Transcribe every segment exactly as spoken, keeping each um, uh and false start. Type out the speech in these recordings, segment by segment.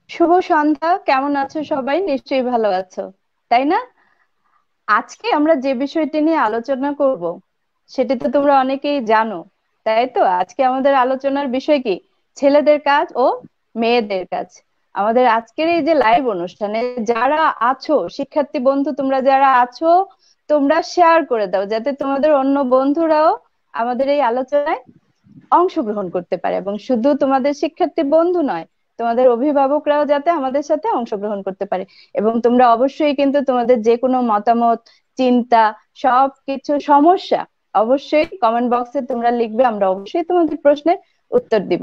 শুভ সন্ধ্যা। কেমন আছো সবাই? নিশ্চয়ই ভালো আছো, তাই না? আজকে আমরা যে বিষয়টি নিয়ে আলোচনা করব সেটি তো তোমরা অনেকেই জানো, তাই তো? আজকে আমাদের আলোচনার বিষয় কি? ছেলেদের কাজ ও মেয়েদের কাজ। আমাদের আজকের এই যে লাইভ অনুষ্ঠানে যারা আছো, শিক্ষার্থী বন্ধু তোমরা যারা আছো, তোমরা শেয়ার করে দাও যাতে তোমাদের অন্য বন্ধুরাও আমাদের এই আলোচনায় অংশগ্রহণ করতে পারে। এবং শুধু তোমাদের শিক্ষার্থী বন্ধু নয়, তোমাদের অভিভাবকরাও যাতে আমাদের সাথে অংশগ্রহণ করতে পারে। এবং তোমরা অবশ্যই কিন্তু তোমাদের যে কোনো মতামত, চিন্তা, সবকিছু সমস্যা অবশ্যই কমেন্ট বক্সে তোমরা লিখবে, আমরা অবশ্যই তোমাদের প্রশ্নের উত্তর দিব।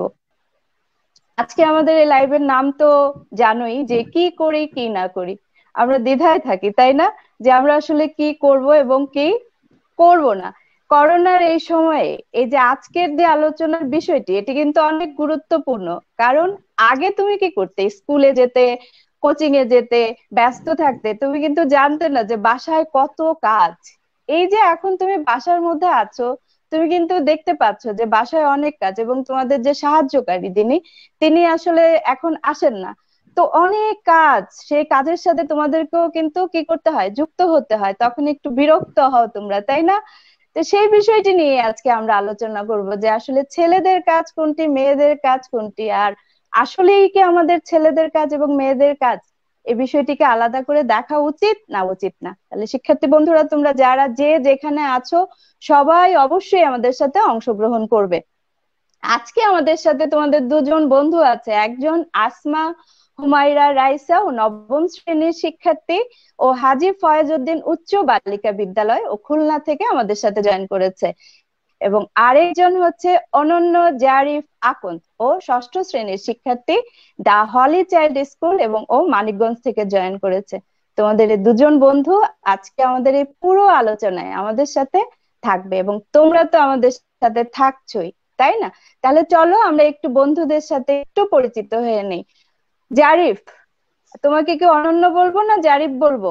আজকে আমাদের এই লাইভের নাম তো জানোই, যে কি করি কি না করি। আমরা দ্বিধায় থাকি, তাই না? যে আমরা আসলে কি করব এবং কি করব না। করোনার এই সময়ে এই যে আজকের যে আলোচনার বিষয়টি, এটি কিন্তু অনেক গুরুত্বপূর্ণ। কারণ আগে তুমি কি করতে? স্কুলে যেতে, কোচিং এ যেতে, ব্যস্ত থাকতে, তুমি কিন্তু জানতে না যে বাসায় কত কাজ। এই যে এখন তুমি বাসার মধ্যে আছো, তুমি কিন্তু দেখতে পাচ্ছ যে বাসায় অনেক কাজ, এবং তোমাদের যে সাহায্যকারী তিনি তিনি আসলে এখন আসেন না। তো অনেক কাজ, সেই কাজের সাথে তোমাদেরকেও কিন্তু কি করতে হয়? যুক্ত হতে হয়। তখন একটু বিরক্ত হও তোমরা, তাই না? তো সেই বিষয়টি নিয়ে আজকে আমরা আলোচনা করব যে আসলে ছেলেদের কাজ কোনটি, মেয়েদের কাজ কোনটি, আর আসলেই কি আমাদের ছেলেদের কাজ এবং মেয়েদের কাজ এই বিষয়টিকে আলাদা করে দেখা উচিত না উচিত না। তাহলে শিক্ষার্থী বন্ধুরা তোমরা যারা যে যেখানে আছো, সবাই অবশ্যই আমাদের সাথে অংশগ্রহণ করবে। আজকে আমাদের সাথে তোমাদের দুজন বন্ধু আছে, একজন আসমা হুমায়রা রাইসা ও নবম শ্রেণীর শিক্ষার্থী, ও হাজী ফয়েজউদ্দিন উচ্চ বালিকা বিদ্যালয় ও খুলনা থেকে আমাদের সাথে জয়েন করেছে। এবং আরেকজন হচ্ছে অনন্য জারিফ আকন্দ, ও ষষ্ঠ শ্রেণীর শিক্ষার্থী, দা হলি চাইল্ড স্কুল, এবং ও মানিকগঞ্জ থেকে জয়েন করেছে। তোমাদের এই দুজন বন্ধু আজকে আমাদের এই পুরো আলোচনায় আমাদের সাথে থাকবে, এবং তোমরা তো আমাদের সাথে থাকছোই, তাই না? তাহলে চলো আমরা একটু বন্ধুদের সাথে একটু পরিচিত হয়ে নেই। জারিফ, তোমাকে কি অনন্য বলবো না জারিফ বলবো?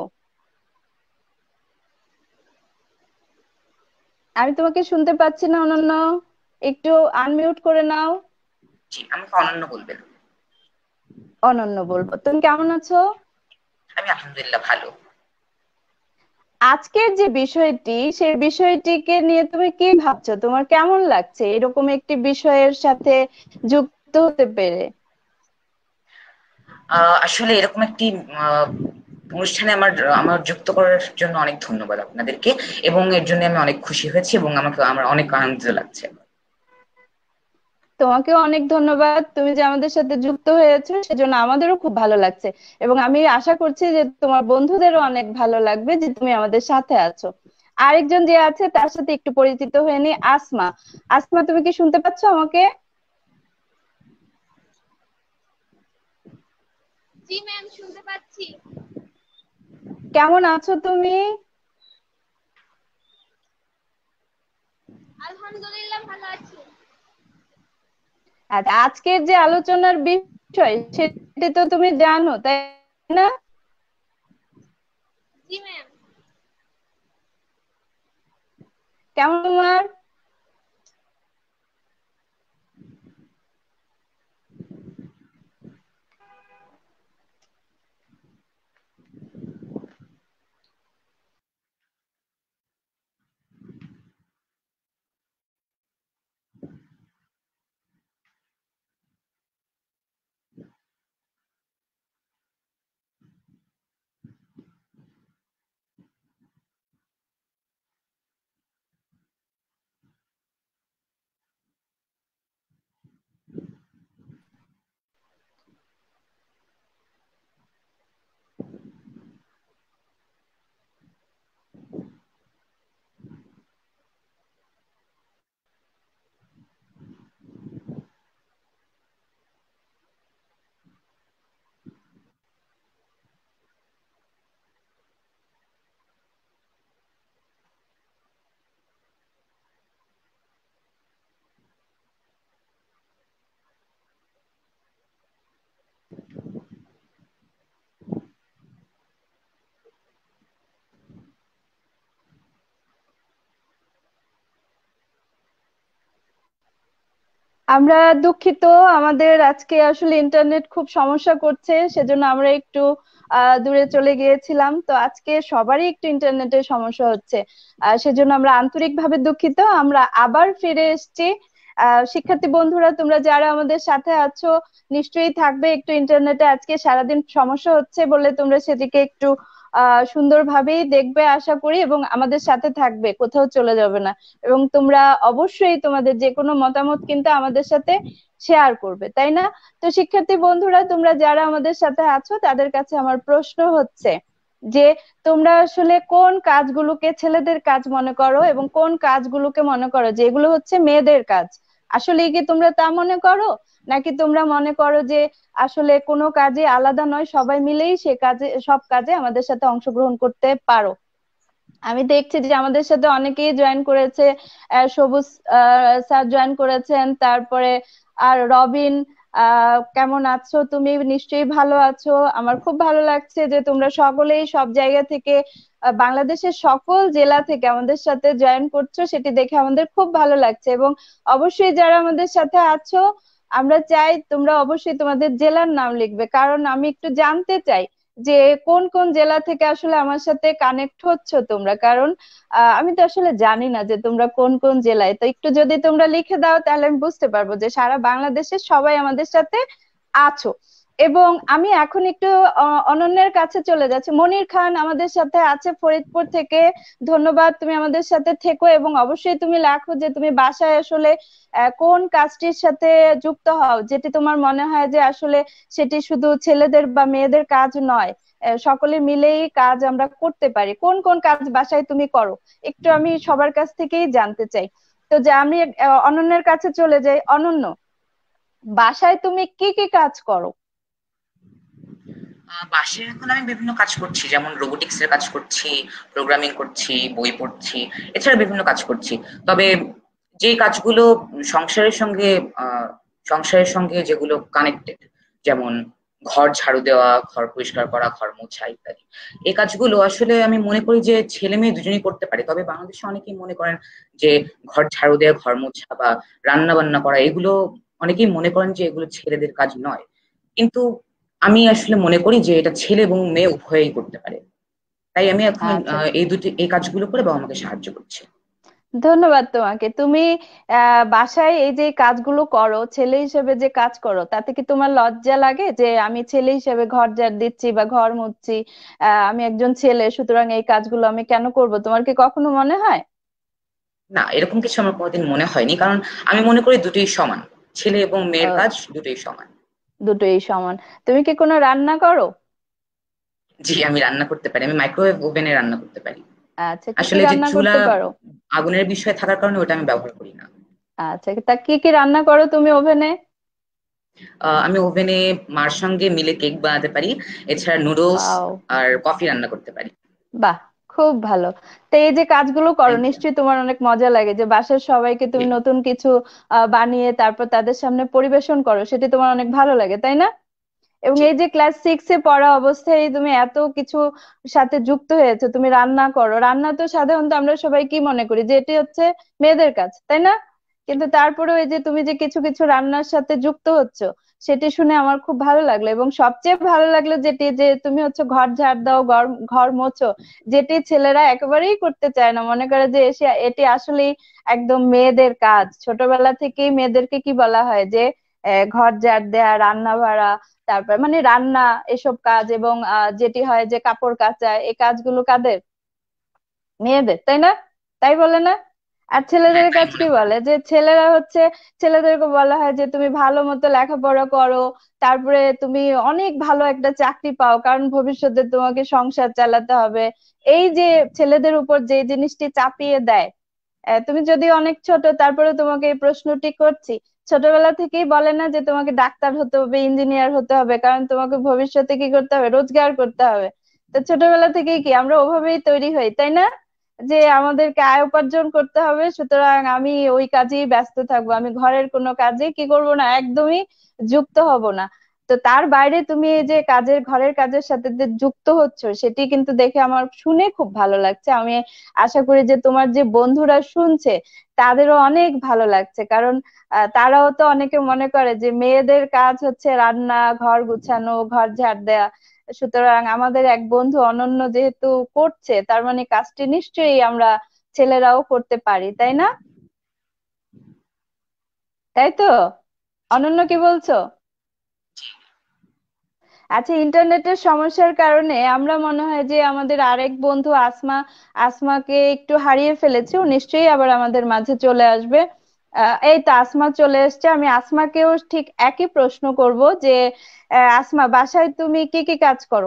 আমি তোমাকে শুনতে পাচ্ছি না অনন্য, একটু আনমিউট করে নাও। জি, আমাকে অনন্য বলবেন। অনন্য বলবো। তুমি কেমন আছো? আমি আলহামদুলিল্লাহ ভালো। আজকের যে বিষয়টি, সেই বিষয়টিকে নিয়ে তুমি কি ভাবছো? তোমার কেমন লাগছে এরকম একটি বিষয়ের সাথে যুক্ত হতে পেরে? আহ, আসলে এরকম একটি আহ, অনুষ্ঠানে আমার আমার যুক্ত করার জন্য অনেক ধন্যবাদ আপনাদেরকে, এবং এর জন্য আমি অনেক খুশি হয়েছি এবং আমাকে আমার অনেক আনন্দিত লাগছে। তোমাকেও অনেক ধন্যবাদ, তুমি যে আমাদের সাথে যুক্ত হয়েছো সেজন্য আমাদেরও খুব ভালো লাগছে। এবং আমি আশা করছি যে তোমার বন্ধুদেরও অনেক ভালো লাগবে যে তুমি আমাদের সাথে আছো। আরেকজন যে আছে তার সাথে একটু পরিচিত হয়ে নি, আসমা। আসমা, তুমি কি শুনতে পাচ্ছ আমাকে? জি ম্যাম, শুনতে পাচ্ছি। কেমন আছো তুমি? আলহামদুলিল্লাহ ভালো আছি। আচ্ছা, আজকের যে আলোচনার বিষয় সেটি তো তুমি জানো, তাই না? জি ম্যাম। কেমন তোমার? আমরা দুঃখিত, আমাদের আজকে আসলে ইন্টারনেট খুব সমস্যা করছে, সেজন্য আমরা একটু আহ দূরে চলে গিয়েছিলাম। তো আজকে সবারই একটু ইন্টারনেটের সমস্যা হচ্ছে, আহ সেজন্য আমরা আন্তরিকভাবে দুঃখিত। আমরা আবার ফিরে এসেছি। আহ শিক্ষার্থী বন্ধুরা, তোমরা যারা আমাদের সাথে আছো নিশ্চয়ই থাকবে। একটু ইন্টারনেটে আজকে সারাদিন সমস্যা হচ্ছে বলে তোমরা সেদিকে একটু আহ সুন্দরভাবেই দেখবে আশা করি, এবং আমাদের সাথে থাকবে, কোথাও চলে যাবে না। এবং তোমরা অবশ্যই তোমাদের যে কোনো মতামত কিন্তু আমাদের সাথে শেয়ার করবে, তাই না? তো শিক্ষার্থী বন্ধুরা, তোমরা যারা আমাদের সাথে আছো তাদের কাছে আমার প্রশ্ন হচ্ছে যে তোমরা আসলে কোন কাজগুলোকে ছেলেদের কাজ মনে করো এবং কোন কাজগুলোকে মনে করো যে এগুলো হচ্ছে মেয়েদের কাজ? আসলে কি তোমরা তা মনে করো, নাকি তোমরা মনে করো যে আসলে কোনো কাজে আলাদা নয়, সবাই মিলেই সে কাজে সব কাজে আমাদের সাথে অংশগ্রহণ করতে পারো? আমি দেখছি যে আমাদের সাথে অনেকেই জয়েন করেছে। আহ, সবুজ স্যার জয়েন করেছেন, তারপরে আর রবিন। আহ কেমন আছো তুমি? নিশ্চয়ই ভালো আছো। আমার খুব ভালো লাগছে যে তোমরা সকলেই সব জায়গা থেকে, আহ, বাংলাদেশের সকল জেলা থেকে আমাদের সাথে জয়েন করছো, সেটি দেখে আমাদের খুব ভালো লাগছে। এবং অবশ্যই যারা আমাদের সাথে আছো, আমরা চাই তোমরা অবশ্যই তোমাদের জেলার নাম লিখবে, কারণ আমি একটু জানতে চাই যে কোন কোন জেলা থেকে আসলে আমার সাথে কানেক্ট হচ্ছ তোমরা। কারণ আহ, আমি তো আসলে জানি না যে তোমরা কোন কোন জেলায়। তো একটু যদি তোমরা লিখে দাও তাহলে আমি বুঝতে পারবো যে সারা বাংলাদেশের সবাই আমাদের সাথে আছো। এবং আমি এখন একটু আহ, অনন্যের কাছে চলে যাচ্ছি। মনির খান আমাদের সাথে আছে ফরিদপুর থেকে। ধন্যবাদ, তুমি আমাদের সাথে থেকো এবং অবশ্যই তুমি লেখো যে তুমি বাসায় আসলে আহ, কোন কাজটির সাথে যুক্ত হও, যেটি তোমার মনে হয় যে আসলে সেটি শুধু ছেলেদের বা মেয়েদের কাজ নয়, আহ, সকলে মিলেই কাজ আমরা করতে পারি। কোন কোন কাজ বাসায় তুমি করো, একটু আমি সবার কাছ থেকেই জানতে চাই। তো যে আমি আহ, অনন্যের কাছে চলে যাই। অনন্য, বাসায় তুমি কি কি কাজ করো? আহ, বাসায় এখন আমি বিভিন্ন কাজ করছি, যেমন রোবোটিক্স এর কাজ করছি, প্রোগ্রামিং করছি, বই পড়ছি, এছাড়া বিভিন্ন কাজ করছি। তবে যে কাজগুলো সংসারের সঙ্গে আহ সংসারের সঙ্গে যেগুলো কানেক্টেড, যেমন ঘর ঝাড়ু দেওয়া, ঘর পরিষ্কার করা, ঘর মোছা ইত্যাদি, এই কাজগুলো আসলে আমি মনে করি যে ছেলে মেয়ে দুজনেই করতে পারে। তবে বাংলাদেশে অনেকেই মনে করেন যে ঘর ঝাড়ু দেওয়া, ঘর মোছা বা রান্না বান্না করা, এগুলো অনেকেই মনে করেন যে এগুলো ছেলেদের কাজ নয়। কিন্তু আমি আসলে মনে করি যে এটা ছেলে এবং মেয়ে উভয়েই করতে পারে। তাই আমি এখন আচ্ছা, আহ, এই দুটি এই কাজগুলো করে বাবা আমাকে সাহায্য করছে। ধন্যবাদ তোমাকে। তুমি আহ বাসায় এই যে কাজগুলো করো, ছেলে হিসেবে যে কাজ করো, তাতে কি তোমার লজ্জা লাগে যে আমি ছেলে হিসেবে ঘর ঝাড় দিচ্ছি বা ঘর মুছছি, আহ আমি একজন ছেলে সুতরাং এই কাজগুলো আমি কেন করব? তোমার কি কখনো মনে হয়? না, এরকম কিছু আমার কোনোদিন মনে হয়নি, কারণ আমি মনে করি দুটোই সমান। ছেলে এবং মেয়ের আহ কাজ দুটোই সমান। দুটোই সমান। তুমি কি কোনো রান্না করো? জি, আমি রান্না করতে পারি। আমি মাইক্রোওয়েভ ওভেনে রান্না করতে পারি। আচ্ছা, কি কি আসলে যে রান্না চুলা করতে পারো? আগুনের বিষয় থাকার কারণে ওটা আমি ব্যবহার করি না। আচ্ছা, তা কি কি রান্না করো তুমি ওভেনে? আহ, আমি ওভেনে মার সঙ্গে মিলে কেক বানাতে পারি, এছাড়া নুডলস ওয়াও, আর কফি রান্না করতে পারি। বাহ, খুব ভালো। তো এই যে কাজগুলো করো থ্যাংক ইউ। নিশ্চয়ই তোমার অনেক মজা লাগে যে বাসার সবাইকে তুমি নতুন কিছু আহ, বানিয়ে তারপর তাদের সামনে পরিবেশন করো, সেটি তোমার অনেক ভালো লাগে, তাই না? এবং জি। এই যে ক্লাস সিক্স এ পড়া অবস্থায় তুমি এত কিছু সাথে যুক্ত হয়েছে, তুমি রান্না করো। রান্না তো সাধারণত আমরা সবাই কি মনে করি যে এটি হচ্ছে মেয়েদের কাজ, তাই না? কিন্তু তারপরেও এই যে তুমি যে কিছু কিছু রান্নার সাথে যুক্ত হচ্ছ, সেটি শুনে আমার খুব ভালো লাগলো। এবং সবচেয়ে ভালো লাগলো যেটি, যে তুমি হচ্ছে ঘর ঝাড় দাও, ঘর ঘর মোছো, যেটি ছেলেরা একেবারেই করতে চায় না, মনে করে যে এসে এটি আসলেই একদম মেয়েদের কাজ। ছোটবেলা থেকেই মেয়েদেরকে কি বলা হয় যে আহ, ঘর ঝাড় দেয়া, রান্না বাড়া, তারপর মানে রান্না, এসব কাজ। এবং আহ, যেটি হয় যে কাপড় কাচা, এই কাজগুলো কাদের? মেয়েদের, তাই না? তাই বলে না? আর হ্যাঁ, ছেলেদের তাই কাজ মনে কি করি। বলে যে ছেলেরা হচ্ছে, ছেলেদেরকে বলা হয় যে তুমি ভালো মতো লেখাপড়া করো, তারপরে তুমি অনেক ভালো একটা চাকরি পাও, কারণ ভবিষ্যতে তোমাকে সংসার চালাতে হবে। এই যে ছেলেদের উপর যে জিনিসটি চাপিয়ে দেয়, আহ, তুমি যদি অনেক ছোট তারপরে তোমাকে এই প্রশ্নটি করছি, ছোটবেলা থেকেই বলে না যে তোমাকে ডাক্তার হতে হবে, ইঞ্জিনিয়ার হতে হবে, কারণ তোমাকে ভবিষ্যতে কি করতে হবে? রোজগার করতে হবে। তো ছোটবেলা থেকেই কি আমরা ওভাবেই তৈরি হই, তাই না? যে আমাদেরকে আয় উপার্জন করতে হবে, সুতরাং আমি ওই কাজেই ব্যস্ত থাকবো, আমি ঘরের কোনো কাজে কি করব না, একদমই যুক্ত হব না। তো তো তার বাইরে তুমি এই যে কাজের ঘরের কাজের সাথে যে যুক্ত হচ্ছ, সেটি কিন্তু দেখে আমার শুনে খুব ভালো লাগছে। আমি আশা করি যে তোমার যে বন্ধুরা শুনছে তাদেরও অনেক ভালো লাগছে, কারণ আহ, তারাও তো অনেকে মনে করে যে মেয়েদের কাজ হচ্ছে রান্না, ঘর গুছানো, ঘর ঝাড় দেয়া। সুতরাং আমাদের এক বন্ধু অনন্য যেহেতু করছে, তার মানে কাজটি নিশ্চয়ই আমরা ছেলেরাও করতে পারি, তাই না? তাই তো, অনন্য কি বলছো? আচ্ছা, ইন্টারনেটের সমস্যার কারণে আমরা মনে হয় যে আমাদের আরেক বন্ধু আসমা, আসমাকে একটু হারিয়ে ফেলেছি। ও নিশ্চয়ই আবার আমাদের মাঝে চলে আসবে। আহ, এই তো আসমা চলে এসেছে। আমি আসমাকেও ঠিক একই প্রশ্ন করব যে আহ, আসমা, বাসায় তুমি কি কি কাজ করো?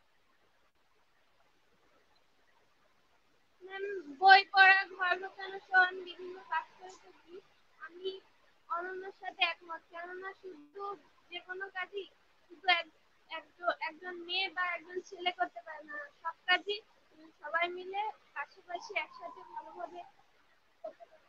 ম্যাম, বই পড়া, ঘর গোছানো সহ আমি বিভিন্ন কাজ করে থাকি। আমি অনন্যার সাথে একমত, কেননা শুধু যে কোনো কাজই শুধু এক- একজ- একজন মেয়ে বা একজন ছেলে করতে পারে না, সব কাজই উম, সবাই মিলে পাশাপাশি একসাথে ভালোভাবে করতে পারে।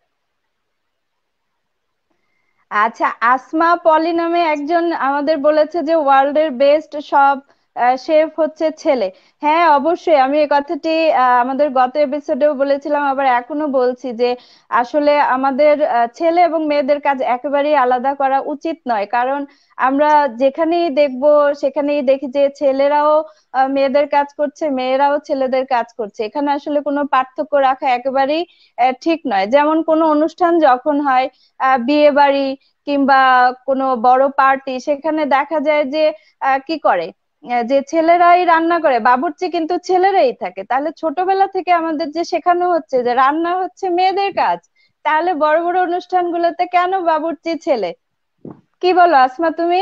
আচ্ছা, আসমা পলি নামে একজন আমাদের বলেছে যে ওয়ার্ল্ডের বেস্ট সব শেফ হচ্ছে ছেলে। হ্যাঁ, অবশ্যই। আমি এই কথাটি আহ, আমাদের গত এপিসোডেও বলেছিলাম, আবার এখনো বলছি যে আসলে আমাদের আহ, ছেলে এবং মেয়েদের কাজ একেবারেই আলাদা করা উচিত নয়। কারণ আমরা যেখানেই দেখব সেখানেই দেখি যে ছেলেরাও আহ, মেয়েদের কাজ করছে, মেয়েরাও ছেলেদের কাজ করছে। এখানে আসলে কোনো পার্থক্য রাখা একেবারেই আহ, ঠিক নয়। যেমন কোনো অনুষ্ঠান যখন হয়, আহ বিয়ে বাড়ি কিংবা কোনো বড় পার্টি, সেখানে দেখা যায় যে আহ, কি করে, আহ, যে ছেলেরাই রান্না করে, বাবুর্চি কিন্তু ছেলেরাই থাকে। তাহলে ছোটবেলা থেকে আমাদের যে শেখানো হচ্ছে যে রান্না হচ্ছে মেয়েদের কাজ, তাহলে বড় বড় অনুষ্ঠানগুলোতে কেন বাবুর্চি ছেলে? কি বলো আসমা তুমি?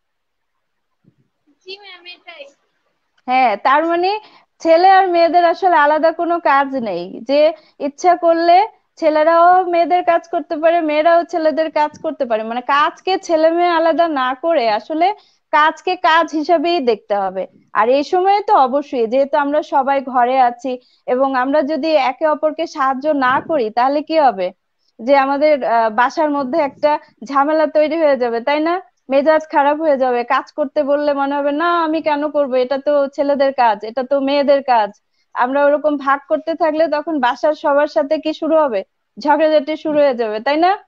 জি ম্যাম, এটাই। হ্যাঁ, তার মানে ছেলে আর মেয়েদের আসলে আলাদা কোনো কাজ নেই। যে ইচ্ছা করলে ছেলেরাও মেয়েদের কাজ করতে পারে, মেয়েরাও ছেলেদের কাজ করতে পারে। মানে কাজকে ছেলে মেয়ে আলাদা না করে আসলে কাজকে কাজ হিসাবেই দেখতে হবে। আর এই সময়ে তো অবশ্যই, যেহেতু আমরা সবাই ঘরে আছি এবং আমরা যদি একে অপরকে সাহায্য না করি, তাহলে কি হবে? যে আমাদের আহ, বাসার মধ্যে একটা ঝামেলা তৈরি হয়ে যাবে, তাই না? মেজাজ খারাপ হয়ে যাবে। কাজ করতে বললে মনে হবে না, আমি কেন করব, এটা তো ছেলেদের কাজ, এটা তো মেয়েদের কাজ। আমরা ওরকম ভাগ করতে থাকলে তখন বাসার সবার সাথে কি শুরু হবে? ঝগড়াঝাটি শুরু হয়ে যাবে, তাই না?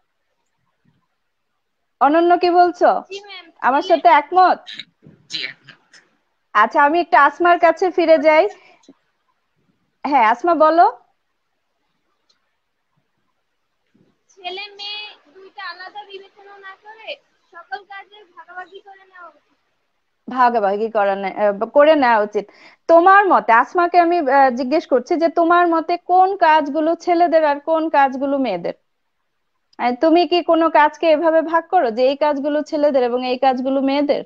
অনন্য কি বলছো? জি ম্যাম, আমার ছেলে সাথে একমত? জি। আচ্ছা, আমি একটু আসমার কাছে ফিরে যাই। হ্যাঁ, আসমা বলো। ছেলে মেয়ে দুইটা আলাদা বিবেচনা না করে সকল কাজের ভাগাভাগি করে নেওয়া উচিত। ভাগাভাগি করা নে- আহ, করে নেওয়া উচিত। তোমার মতে, আসমাকে আমি আহ, জিজ্ঞেস করছি যে তোমার মতে কোন কাজগুলো ছেলেদের আর কোন কাজগুলো মেয়েদের? আর তুমি কি কোনো কাজকে এভাবে ভাগ করো যে এই কাজগুলো ছেলেদের এবং এই কাজগুলো মেয়েদের?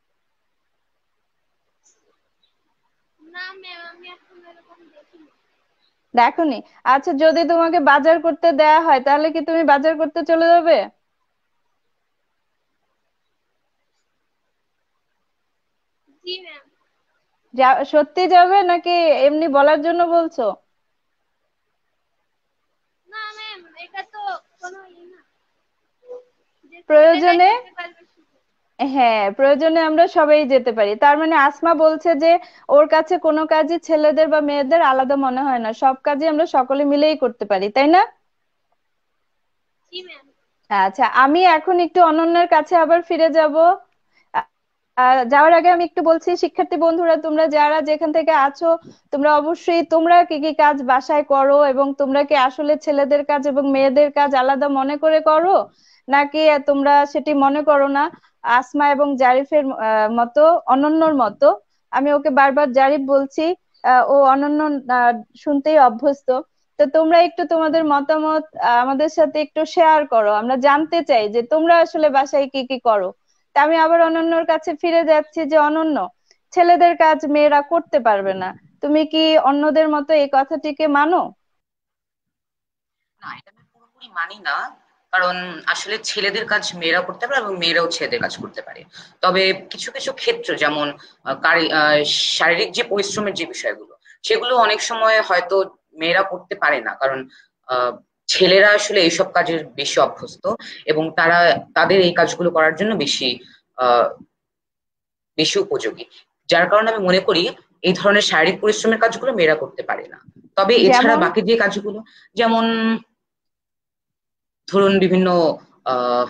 না ম্যাম, আমি এখন এরকম দেখিনি। দেখোনি? আচ্ছা, যদি তোমাকে বাজার করতে দেয়া হয়, তাহলে কি তুমি বাজার করতে চলে যাবে? জি ম্যাম। যা সত্যি যাবে নাকি এমনি বলার জন্য বলছো? না ম্যাম, এটা তো কোনো ই না যে ছেলেরাই প্রয়োজনে। যেতে পারবে শুধু। হ্যাঁ, প্রয়োজনে আমরা সবাই যেতে পারি। তার মানে আসমা বলছে যে ওর কাছে কোনো কাজই ছেলেদের বা মেয়েদের আলাদা মনে হয় না, সব কাজই আমরা সকলে মিলেই করতে পারি, তাই না? জি ম্যাম। আচ্ছা, আমি এখন একটু অনন্যার কাছে আবার ফিরে যাব। আহ যাওয়ার আগে আমি একটু বলছি, শিক্ষার্থী বন্ধুরা তোমরা যারা যেখান থেকে আছো, তোমরা অবশ্যই তোমরা কি কি কাজ বাসায় করো, এবং তোমরা কি আসলে ছেলেদের কাজ এবং মেয়েদের কাজ আলাদা মনে করে করো, নাকি তোমরা সেটি মনে করো না? আসমা এবং জারিফের আহ, মতো, অনন্যর মতো। আমি ওকে বারবার জারিফ বলছি, আহ, ও অনন্য আহ, শুনতেই অভ্যস্ত। তো তোমরা একটু তোমাদের মতামত আহ, আমাদের সাথে একটু শেয়ার করো। আমরা জানতে চাই যে তোমরা আসলে বাসায় কি কি করো। তা আমি আবার অনন্যর কাছে ফিরে যাচ্ছি যে অনন্য, ছেলেদের কাজ মেয়েরা করতে পারবে না, তুমি কি অন্যদের মতো এই কথাটিকে মানো? না, এটা আমি পুরোপুরি মানি না। কারণ আসলে ছেলেদের কাজ মেয়েরা করতে পারে এবং মেয়েরাও ছেলেদের কাজ করতে পারে। তবে কিছু কিছু ক্ষেত্র, যেমন আহ, কারি- আহ, শারীরিক যে পরিশ্রমের যে বিষয়গুলো, সেগুলো অনেক সময় হয়তো মেয়েরা করতে পারে না। কারণ আহ, ছেলেরা আসলে এইসব কাজের বেশি অভ্যস্ত এবং তারা তাদের এই কাজগুলো করার জন্য বেশি বেশি উপযোগী, যার কারণে আমি মনে করি এই ধরনের শারীরিক পরিশ্রমের কাজগুলো মেয়েরা করতে পারে না। তবে এছাড়া যেমন বাকি যে কাজগুলো, যেমন ধরুন বিভিন্ন আহ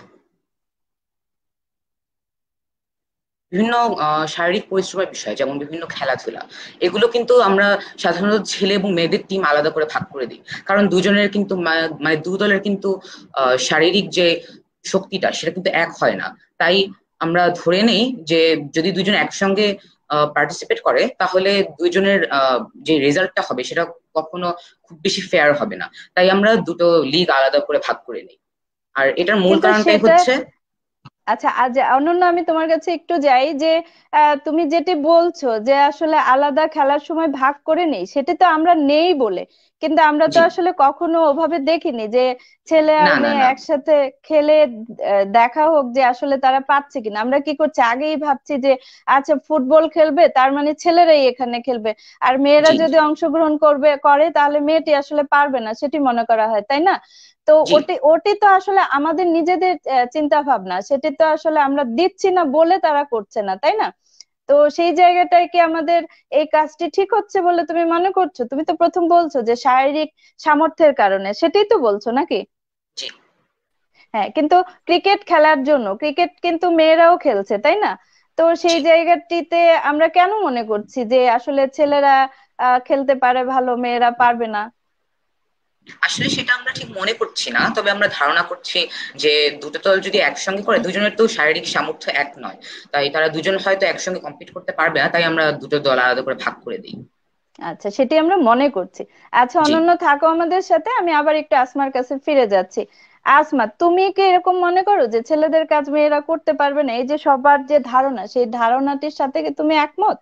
বিভিন্ন আহ, শারীরিক পরিশ্রমের বিষয়, যেমন বিভিন্ন খেলাধুলা, এগুলো কিন্তু আমরা সাধারণত ছেলে এবং মেয়েদের টিম আলাদা করে ভাগ করে দিই, কারণ দুজনের কিন্তু মা- মানে দু দলের কিন্তু আহ, শারীরিক যে শক্তিটা সেটা কিন্তু এক হয় না। তাই আমরা ধরে নেই যে যদি দুজন একসঙ্গে পার্টিসিপেট করে তাহলে দুইজনের আহ, যে রেজাল্টটা হবে সেটা কখনো খুব বেশি ফেয়ার হবে না। তাই আমরা দুটো লিগ আলাদা করে ভাগ করে নিই। আর এটার মূল কিন্তু কারণটাই সেটা, হচ্ছে, আচ্ছা আজ অনন্য আমি তোমার কাছে একটু যাই যে আহ, তুমি যেটি বলছো যে আসলে আলাদা খেলার সময় ভাগ করে নেই, সেটি তো আমরা নেই বলে, কিন্তু আমরা তো জি, আসলে কখনো ওভাবে দেখিনি যে ছেলে আর না না মেয়ে না, একসাথে খেলে আহ, দেখা হোক যে আসলে তারা পারছে কিনা। আমরা কি করছি, আগেই ভাবছি যে আচ্ছা ফুটবল খেলবে তার মানে ছেলেরাই এখানে খেলবে, আর মেয়েরা জি যদি অংশগ্রহণ করবে করে তাহলে মেয়েটি আসলে পারবে না, সেটি মনে করা হয়, তাই না? তো জি। ওটি ওটি তো আসলে আমাদের নিজেদের চিন্তা ভাবনা, সেটি তো আসলে আমরা দিচ্ছি না বলে তারা করছে না, তাই না? তো সেই জায়গাটায় কি আমাদের এই কাজটি ঠিক হচ্ছে বলে তুমি মনে করছো? তুমি তো প্রথম বলছো যে শারীরিক সামর্থ্যের কারণে, সেটাই তো বলছো নাকি? জি, হ্যাঁ, কিন্তু ক্রিকেট খেলার জন্য ক্রিকেট কিন্তু মেয়েরাও খেলছে, তাই না? তো সেই জি। জায়গাটিতে আমরা কেন মনে করছি যে আসলে ছেলেরা আহ খেলতে পারে ভালো, মেয়েরা পারবে না? আসলে সেটা আমরা ঠিক মনে করছি না, তবে আমরা ধারণা করছি যে দুটো দল যদি একসঙ্গে করে, দুজনের তো শারীরিক সামর্থ্য এক নয়, তাই তারা দুজন হয়তো একসঙ্গে কম্পিট করতে পারবে না, তাই আমরা দুটো দল আলাদা করে ভাগ করে দিই। আচ্ছা, সেটি আমরা মনে করছি। আচ্ছা জি। অনন্য, থাকো আমাদের সাথে, আমি আবার একটু আসমার কাছে ফিরে যাচ্ছি। আসমা, তুমি কি এরকম মনে করো যে ছেলেদের কাজ মেয়েরা করতে পারবে না? এই যে সবার যে ধারণা, সেই ধারণাটির সাথে কি তুমি একমত?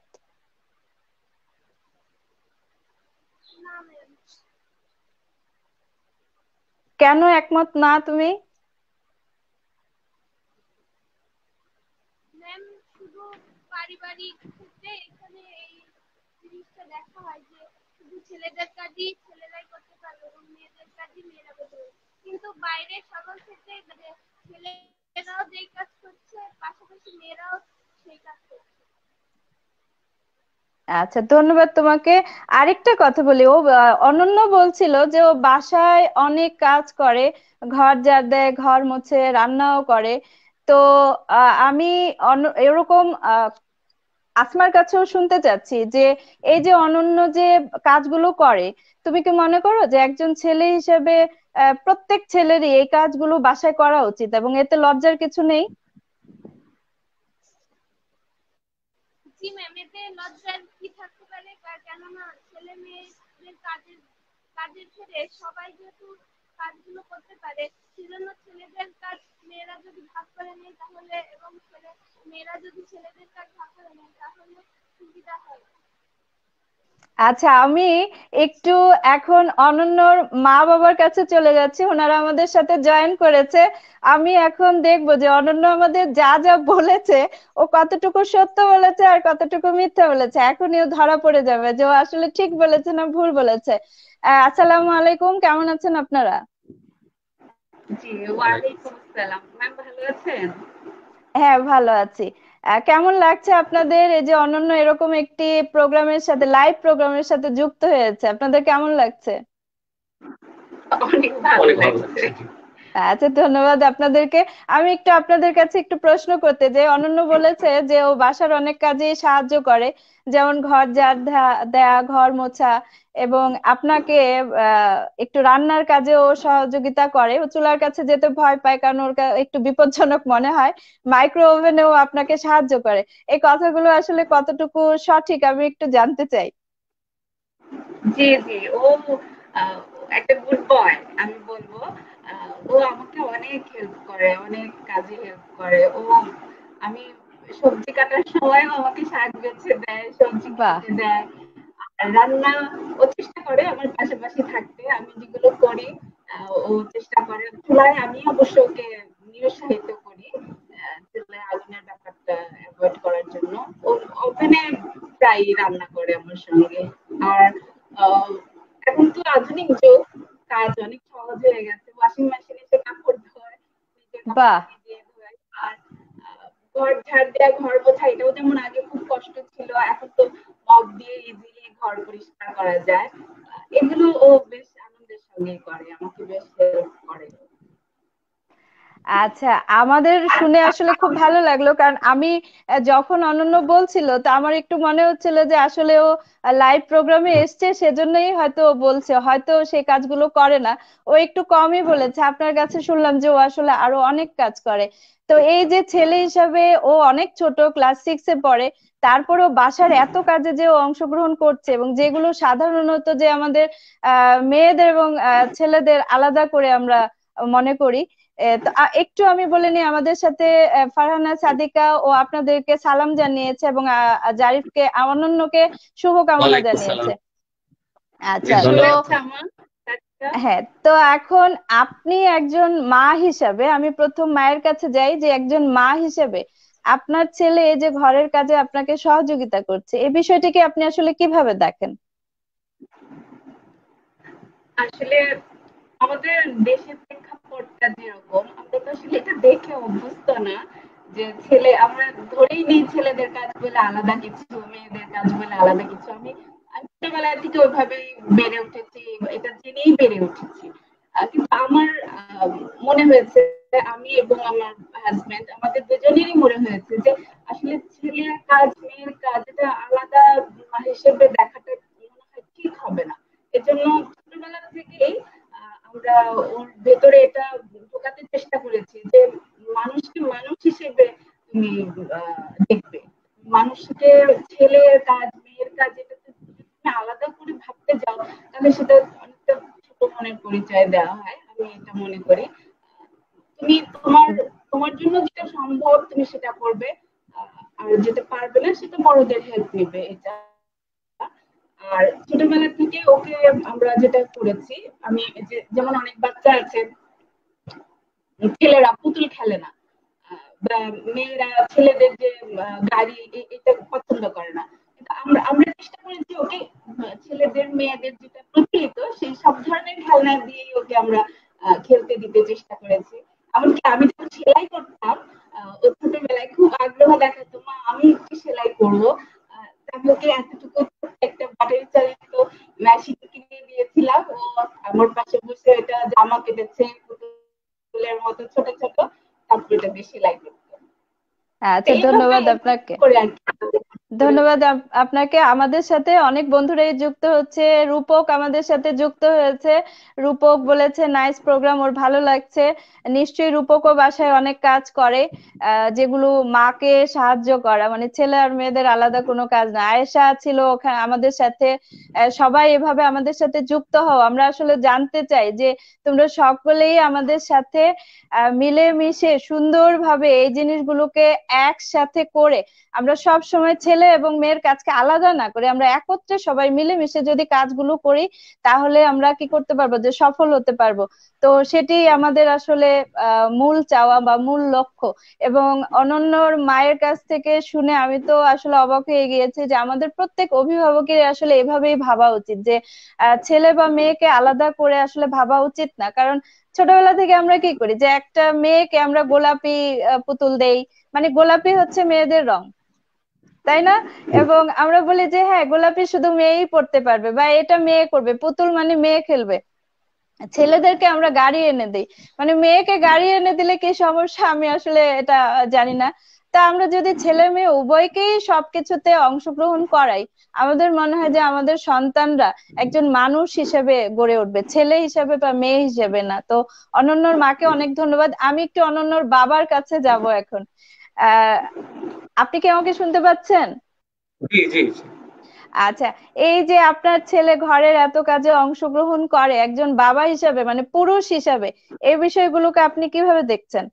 না ম্যাম। কেন একমত না তুমি? ম্যাম, শুধু পারিবারিক ক্ষেত্রে এখানে এই জিনিসটা দেখা হয় যে শুধু ছেলেদের কাজই ছেলেরাই করতে পারবে এবং মেয়েদের কাজই মেয়েরা করতে পারবে, কিন্তু বাইরে সকল ক্ষেত্রে যে ছেলেরাও যেই কাজ করছে পাশাপাশি মেয়েরাও সেই কাজ করছে। আচ্ছা, ধন্যবাদ তোমাকে। আরেকটা কথা বলি, ও আহ, অনন্য বলছিল যে ও বাসায় অনেক কাজ করে, ঘর ঝাড় দেয়, ঘর মুছে, রান্নাও করে। তো আহ, আমি অন্য- এরকম আহ, আসমার কাছেও শুনতে চাচ্ছি যে এই যে অনন্য যে কাজগুলো করে, তুমি কি মনে করো যে একজন ছেলে হিসেবে আহ, প্রত্যেক ছেলেরই এই কাজগুলো বাসায় করা উচিত এবং এতে লজ্জার কিছু নেই? জি ম্যাম, এতে লজ্জার কি থাকতে পারে? কা- কেননা ছেলে মেয়েদের কাজের কাজের ক্ষেত্রে সবাই যেহেতু কাজগুলো করতে পারে, সেজন্য ছেলেদের কাজ মেয়েরা যদি ভাগ করে নেয় তাহলে, এবং ছেলে মেয়েরা যদি ছেলেদের কাজ ভাগ করে নেয় তাহলে সুবিধা হয়। আচ্ছা, আমি একটু এখন অনন্যর মা বাবার কাছে চলে যাচ্ছি, ওনারা আমাদের সাথে জয়েন করেছে। আমি এখন দেখবো যে অনন্য আমাদের যা যা বলেছে ও কতটুকু সত্য বলেছে আর কতটুকু মিথ্যা বলেছে। এখনই ও ধরা পড়ে যাবে যে ও আসলে ঠিক বলেছে না ভুল বলেছে। আহ আসসালামু আলাইকুম, কেমন আছেন আপনারা? জি, ওয়ালাইকুম আসসালাম। ম্যাম ভালো আছেন? হ্যাঁ, ভালো আছি। আহ, কেমন লাগছে আপনাদের এই যে অনন্য এরকম একটি প্রোগ্রামের সাথে, লাইভ প্রোগ্রামের সাথে যুক্ত হয়েছে? আপনাদের কেমন লাগছে? অনেক ভালো অনেক ভালো লাগছে। লাগছে। জি। আচ্ছা, ধন্যবাদ আপনাদেরকে। আমি একটু আপনাদের কাছে একটু প্রশ্ন করতে, যে অনন্য বলেছে যে ও বাসার অনেক কাজে সাহায্য করে, যেমন ঘর ঝাড় দেয়া দেয়া, ঘর মোছা, এবং আপনাকে আহ একটু রান্নার কাজেও সহযোগিতা করে। ও চুলার কাছে যেতে ভয় পায় কারণ ওর কা- একটু বিপজ্জনক মনে হয়। মাইক্রো ওভেনেও আপনাকে সাহায্য করে। এই কথাগুলো আসলে কতটুকু সঠিক আমি একটু জানতে চাই। জি, জি। ও আহ, একটা গুড বয় আমি বলবো। আহ, ও আমাকে অনেক হেল্প করে, অনেক কাজে হেল্প করে। ও আমি সবজি কাটার সময় আমাকে শাক বেছে দেয়, সবজি বাহ। কেটে দেয়। আর রান্না ও চেষ্টা করে আমার পাশাপাশি থাকতে। আমি যেগুলো করি আহ, ও চেষ্টা করে। চুলায় আমি অবশ্য ওকে নিরুৎসাহিত করি আহ, চুলায় আগুনের ব্যাপারটা অ্যাভয়েড করার জন্য। ও ওভেনে প্রায় রান্না করে আমার সঙ্গে। আর আহ, এখন তো আধুনিক যুগ, কাজ অনেক সহজ হয়ে গেছে। ওয়াশিং মেশিনে সে কাপড় ধোয়, নিজের কাপড় বাহ। নিজে ধোয়। আর আহ, ঘর ঝাড় দেওয়া, ঘর মোছা, এটাও যেমন আগে খুব কষ্ট ছিল, এখন তো মপ দিয়ে ইজিলি ঘর পরিষ্কার করা যায়। এগুলো ও বেশ আনন্দের সঙ্গে করে, আমাকে বেশ হেল্প করে। আচ্ছা, আমাদের শুনে আসলে খুব ভালো লাগলো, কারণ আমি আহ, যখন অনন্য বলছিল তো আমার একটু মনে হচ্ছিল যে আসলে ও লাইভ প্রোগ্রামে এসছে, সেজন্যই হয়তো ও বলছে, হয়তো সেই কাজগুলো করে না, ও একটু কমই বলেছে। আপনার কাছে শুনলাম যে ও আসলে আরো অনেক কাজ করে। তো এই যে ছেলে হিসাবে ও অনেক ছোট, ক্লাস সিক্স এ পড়ে, তারপরেও বাসার এত কাজে যে ও অংশগ্রহণ করছে, এবং যেগুলো সাধারণত যে আমাদের আহ মেয়েদের এবং আহ, ছেলেদের আলাদা করে আমরা মনে করি। এ, তো আ- একটু আমি বলে নিই, আমাদের সাথে আহ, ফারহানা সাদিকা ও আপনাদেরকে সালাম জানিয়েছে, এবং আহ, জারিফকে, অনন্যকে শুভকামনা ওয়ালাইকুম জানিয়েছে। সালাম। জি, আচ্ছা, তো ধন্যবাদ। শুভেচ্ছা আমার। আচ্ছা, হ্যাঁ, তো এখন আপনি একজন মা হিসাবে, আমি প্রথম মায়ের কাছে যাই, যে একজন মা হিসেবে আপনার ছেলে এই যে ঘরের কাজে আপনাকে সহযোগিতা করছে, এই বিষয়টিকে আপনি আসলে কিভাবে দেখেন? আসলে আমাদের দেশের প্রেক্ষাপটটা যেরকম, আমরা তো আসলে এটা দেখে অভ্যস্ত না যে ছেলে, আমরা ধরেই নিই ছেলেদের কাজ বলে আলাদা কিছু, মেয়েদের কাজ বলে আলাদা কিছু। আমি আমি ছোটবেলা থেকে ওইভাবেই বেড়ে উঠেছি, এটা জেনেই বেড়ে উঠেছি। আহ, কিন্তু আমার আহ, মনে হয়েছে, আমি এবং আমার হাজবেন্ড, আমাদের দুজনেরই মনে হয়েছে যে আসলে ছেলের কাজ মেয়ের কাজ এটা আলাদা হিসেবে দেখাটা মনে হয় ঠিক হবে না। এজন্য ছোটবেলা থেকেই আহ, আমরা ওর ভেতরে এটা ঢোকাতে চেষ্টা করেছি যে মানুষকে মানুষ হিসেবে তুমি আহ, দেখবে। মানুষকে ছেলের কাজ মেয়ের কাজ এটা যদি তুমি আলাদা করে ভাবতে যাও, তাহলে সেটা অনেকটা ছোট মনের পরিচয় দেওয়া হয়, আমি এটা মনে করি। তুমি তোমার তোমার জন্য যেটা সম্ভব তুমি সেটা করবে, আহ, আর যেটা পারবে না সেটা বড়দের হেল্প নিবে, এটা। আর ছোটবেলা থেকে ওকে আমরা যেটা করেছি, আমি যে- যেমন অনেক বাচ্চা আছে ছেলেরা পুতুল খেলে না, আহ, বা মেয়েরা ছেলেদের যে আহ, গাড়ি এ- এটা পছন্দ করে না। কিন্তু আমরা আমরা চেষ্টা করেছি ওকে আহ, ছেলেদের মেয়েদের যেটা প্রচলিত সেই সব ধরনের খেলনা দিয়েই ওকে আমরা আহ, খেলতে দিতে চেষ্টা করেছি। এমনকি আমি যখন সেলাই করতাম, আহ, ও ছোটবেলায় খুব আগ্রহ দেখাতো, মা আমি একটু সেলাই করবো। আহ, তা আমি ওকে এতটুকু একটা ব্যাটারি চালিত মেশিন কিনে দিয়েছিলাম, ও আমার পাশে বসে এটা জামা কেটেছে পুতুলের মতো ছোট ছোট, তারপর এটা দিয়ে সেলাই করতো। তো আচ্ছা, এইভাবে ধন্যবাদ এইভাবে আপনাকে। করে আর কি ধন্যবাদ করেছি। আপ- আপনাকে। আমাদের সাথে অনেক বন্ধুরাই যুক্ত হচ্ছে। রূপক আমাদের সাথে যুক্ত হয়েছে। রূপক বলেছে নাইস প্রোগ্রাম, ওর ভালো লাগছে। নিশ্চয়ই রূপকও বাসায় অনেক কাজ করে, আহ, যেগুলো মাকে সাহায্য করা, মানে ছেলে আর মেয়েদের আলাদা কোনো কাজ না। আয়েশা ছিল ওখানে আমাদের সাথে। আহ, সবাই এভাবে আমাদের সাথে যুক্ত হও, আমরা আসলে জানতে চাই যে তোমরা সকলেই আমাদের সাথে আহ মিলেমিশে সুন্দরভাবে এই জিনিসগুলোকে একসাথে করে, আমরা সব সময় ছেলে এবং মেয়ের কাজকে আলাদা না করে আমরা একত্রে সবাই মিলেমিশে যদি কাজগুলো করি, তাহলে আমরা কি করতে পারবো, যে সফল হতে পারবো। তো সেটি আমাদের আসলে আহ মূল চাওয়া বা মূল লক্ষ্য। এবং অনন্যর মায়ের কাছ থেকে শুনে আমি তো আসলে অবাক হয়ে গিয়েছি যে আমাদের প্রত্যেক অভিভাবকের আসলে এভাবেই ভাবা উচিত, যে আহ, ছেলে বা মেয়েকে আলাদা করে আসলে ভাবা উচিত না। কারণ ছোটবেলা থেকে আমরা কি করি, যে একটা মেয়েকে আমরা গোলাপি আহ, পুতুল দেই, মানে গোলাপি হচ্ছে মেয়েদের রং, তাই না? এবং আমরা বলি যে হ্যাঁ, গোলাপি শুধু মেয়েই পড়তে পারবে, বা এটা মেয়ে করবে, পুতুল মানে মেয়ে খেলবে। ছেলেদেরকে আমরা গাড়ি এনে দিই, মানে মেয়েকে গাড়ি এনে দিলে কি সমস্যা, আমি আসলে এটা জানি না। তা আমরা যদি ছেলে মেয়ে উভয়কেই সবকিছুতে অংশগ্রহণ করাই, আমাদের মনে হয় যে আমাদের সন্তানরা একজন মানুষ হিসেবে গড়ে উঠবে, ছেলে হিসেবে বা মেয়ে হিসেবে না। তো অনন্যর মাকে অনেক ধন্যবাদ। আমি একটু অনন্যর বাবার কাছে যাব এখন। আহ আপনি কি আমাকে শুনতে পাচ্ছেন? জি জি জি। আচ্ছা, এই যে আপনার ছেলে ঘরের এত কাজে অংশগ্রহণ করে, একজন বাবা হিসাবে, মানে পুরুষ হিসাবে, এই বিষয়গুলোকে আপনি কিভাবে দেখছেন?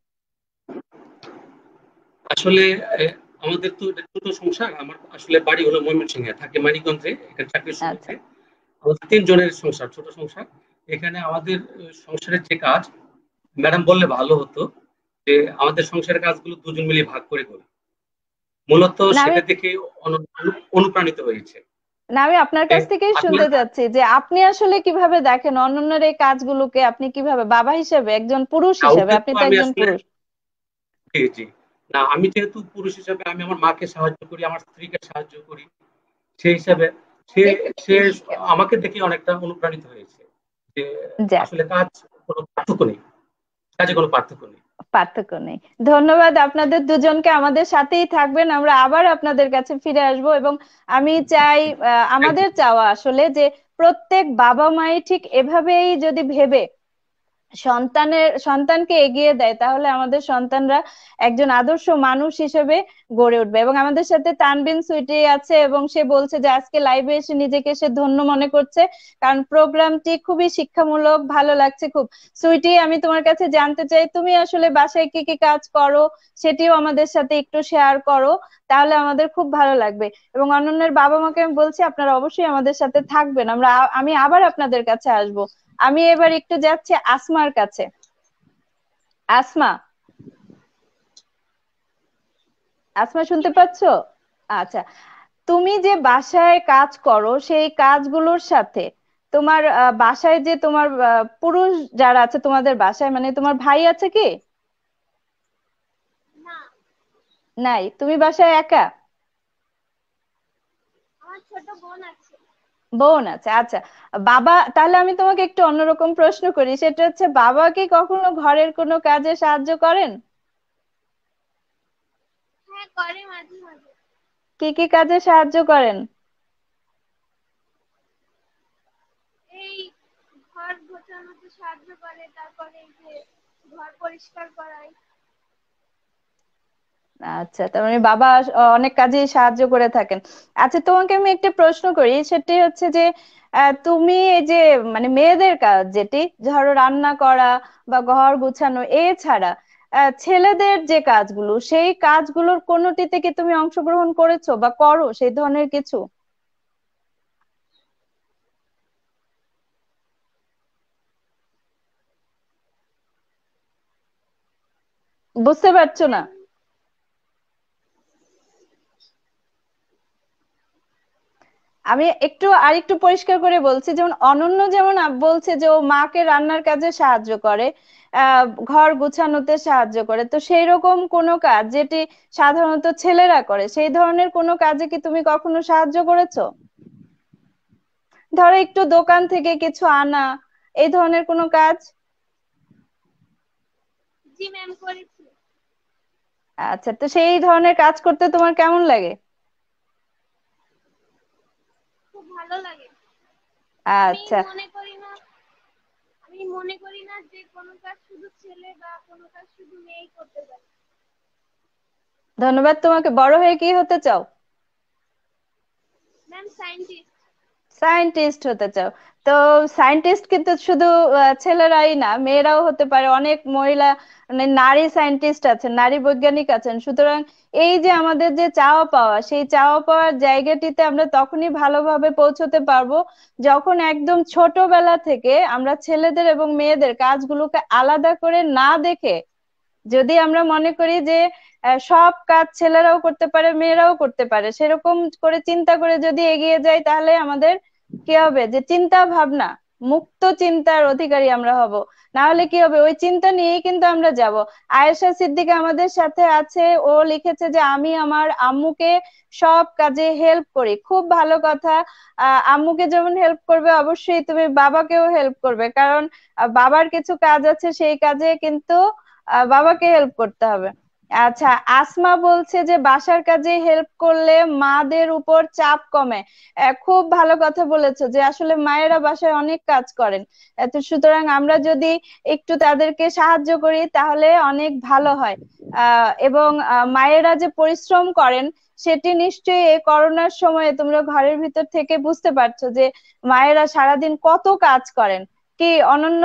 আসলে আহ, আমাদের তো এটা ছোট সংসার। আমার আসলে বাড়ি হলো ময়মনসিংহে, থাকে মানিকগঞ্জে, এখানে চাকরির আচ্ছা। সুবাদে। আমাদের তিনজনের সংসার, ছোট সংসার। এখানে আমাদের আহ, সংসারের যে কাজ, ম্যাডাম বললে ভালো হতো যে আমাদের সংসারের কাজগুলো দুজন মিলে ভাগ করে করি। মূলত না আমি সেটা দেখে অনু- অনু- অনুপ্রাণিত হয়েছে। না আমি আপনার যে কাছ থেকেই আসলে শুনতে চাচ্ছি যে আপনি আসলে কিভাবে দেখেন অনন্যর এই কাজগুলোকে, আপনি কিভাবে বাবা হিসেবে, একজন পুরুষ হিসেবে, কাউকে আপনি তো তো আমি একজন আসলে, পুরুষ। জি জি, না, আমি যেহেতু পুরুষ হিসাবে আমি আমার মাকে সাহায্য করি, আমার স্ত্রীকে সাহায্য করি, সেই হিসাবে সে সে আমাকে দেখে অনেকটা অনুপ্রাণিত হয়েছে যে যাক, আসলে কাজ কোনো পার্থক্য নেই, কাজে কোনো পার্থক্য নেই। পার্থক্য নেই। ধন্যবাদ আপনাদের দুজনকে, আমাদের সাথেই থাকবেন, আমরা আবার আপনাদের কাছে ফিরে আসব। এবং আমি চাই, আহ, আমাদের চাওয়া আসলে যে প্রত্যেক বাবা মাই ঠিক এভাবেই যদি ভেবে সন্তানের সন্তানকে এগিয়ে দেয়, তাহলে আমাদের সন্তানরা একজন আদর্শ মানুষ হিসেবে গড়ে উঠবে। এবং আমাদের সাথে তানবিন সুইটি আছে, এবং সে বলছে যে আজকে লাইভে এসে নিজেকে সে ধন্য মনে করছে, কারণ প্রোগ্রামটি খুবই শিক্ষামূলক, ভালো লাগছে খুব। সুইটি, আমি তোমার কাছে জানতে চাই তুমি আসলে বাসায় কি কি কাজ করো, সেটিও আমাদের সাথে একটু শেয়ার করো, তাহলে আমাদের খুব ভালো লাগবে। এবং অনন্যের বাবা মাকে আমি বলছি আপনারা অবশ্যই আমাদের সাথে থাকবেন, আমরা আমি আবার আপনাদের কাছে আসব। আমি এবার একটু যাচ্ছি আসমার কাছে। আসমা, আসমা শুনতে পাচ্ছ? আচ্ছা, তুমি যে বাসায় কাজ করো সেই কাজগুলোর সাথে তোমার আহ, বাসায় যে তোমার আহ, পুরুষ যারা আছে তোমাদের বাসায়, মানে তোমার ভাই আছে কি? না, নাই, তুমি বাসায় একা? আমার ছোট বোন আছে। বোন আছে, আচ্ছা। বাবা, তাহলে আমি তোমাকে একটু অন্যরকম প্রশ্ন করি, সেটা হচ্ছে বাবা কি কখনো ঘরের কোনো কাজে সাহায্য করেন? হ্যাঁ, করে মাঝে মাঝে। কি কি কাজে সাহায্য করেন? এই ঘর গোছানোতে সাহায্য করে, তারপরে এই যে ঘর পরিষ্কার করায়। আচ্ছা, তার মানে বাবা আহ, অনেক কাজে সাহায্য করে থাকেন। আচ্ছা, তোমাকে আমি একটা প্রশ্ন করি, সেটি হচ্ছে যে আহ, তুমি এই যে মানে মেয়েদের কাজ যেটি ধরো রান্না করা বা ঘর গোছানো এছাড়া আহ, ছেলেদের যে কাজগুলো, সেই কাজগুলোর কোনোটিতে কি তুমি অংশগ্রহণ করেছো বা করো সেই ধরনের কিছু? বুঝতে পারছো না? আমি একটু আরেকটু পরিষ্কার করে বলছি, যেমন অনন্য যেমন আপ- বলছে যে ও মাকে রান্নার কাজে সাহায্য করে, আহ ঘর গুছানোতে সাহায্য করে, তো সেই রকম কোনো কাজ যেটি সাধারণত ছেলেরা করে, সেই ধরনের কোনো কাজে কি তুমি কখনো সাহায্য করেছো? ধরো একটু দোকান থেকে কিছু আনা, এই ধরনের কোনো কাজ? জি ম্যাম, করেছি। আচ্ছা, তো সেই ধরনের কাজ করতে তোমার কেমন লাগে? খুব ভালো লাগে। আমি আচ্ছা, মনে করি না আমি মনে করি না যে কোনো কাজ শুধু ছেলে বা কোনো কাজ শুধু মেয়েই করতে পারে। ধন্যবাদ। তোমাকে বড় হয়ে কি হতে চাও? Ma'am, scientist. সায়েন্টিস্ট হতে চাও? তো সায়েন্টিস্ট কিন্তু শুধু আহ, ছেলেরাই না, মেয়েরাও হতে পারে, অনেক মহিলা মানে নারী সায়েন্টিস্ট আছেন, নারী বৈজ্ঞানিক আছেন। সুতরাং এই যে আমাদের যে চাওয়া পাওয়া, সেই চাওয়া পাওয়ার জায়গাটিতে আমরা তখনই ভালোভাবে পৌঁছতে পারবো যখন একদম ছোটবেলা থেকে আমরা ছেলেদের এবং মেয়েদের কাজগুলোকে আলাদা করে না দেখে, যদি আমরা মনে করি যে আহ, সব কাজ ছেলেরাও করতে পারে মেয়েরাও করতে পারে, সেরকম করে চিন্তা করে যদি এগিয়ে যাই, তাহলে আমাদের কি হবে যে চিন্তা ভাবনা মুক্ত চিন্তার অধিকারী আমরা হব। না হলে কি হবে, ওই চিন্তা নিয়েই কিন্তু আমরা যাব। আয়েশা সিদ্দিকা আমাদের সাথে আছে, ও লিখেছে যে আমি আমার আম্মুকে সব কাজে হেল্প করি। খুব ভালো কথা। আহ আম্মুকে যেমন হেল্প করবে, অবশ্যই তুমি বাবাকেও হেল্প করবে, কারণ আহ, বাবার কিছু কাজ আছে, সেই কাজে কিন্তু আহ, বাবাকে হেল্প করতে হবে। আচ্ছা, আসমা বলছে যে বাসার কাজে হেল্প করলে মাদের উপর চাপ কমে। আহ, খুব ভালো কথা বলেছো যে আসলে মায়েরা বাসায় অনেক কাজ করেন। আহ, তো সুতরাং আমরা যদি একটু তাদেরকে সাহায্য করি তাহলে অনেক ভালো হয়। আহ এবং আহ, মায়েরা যে পরিশ্রম করেন, সেটি নিশ্চয়ই এই করোনার সময়ে তোমরা ঘরের ভিতর থেকে বুঝতে পারছো যে মায়েরা সারাদিন কত কাজ করেন। কি অনন্য,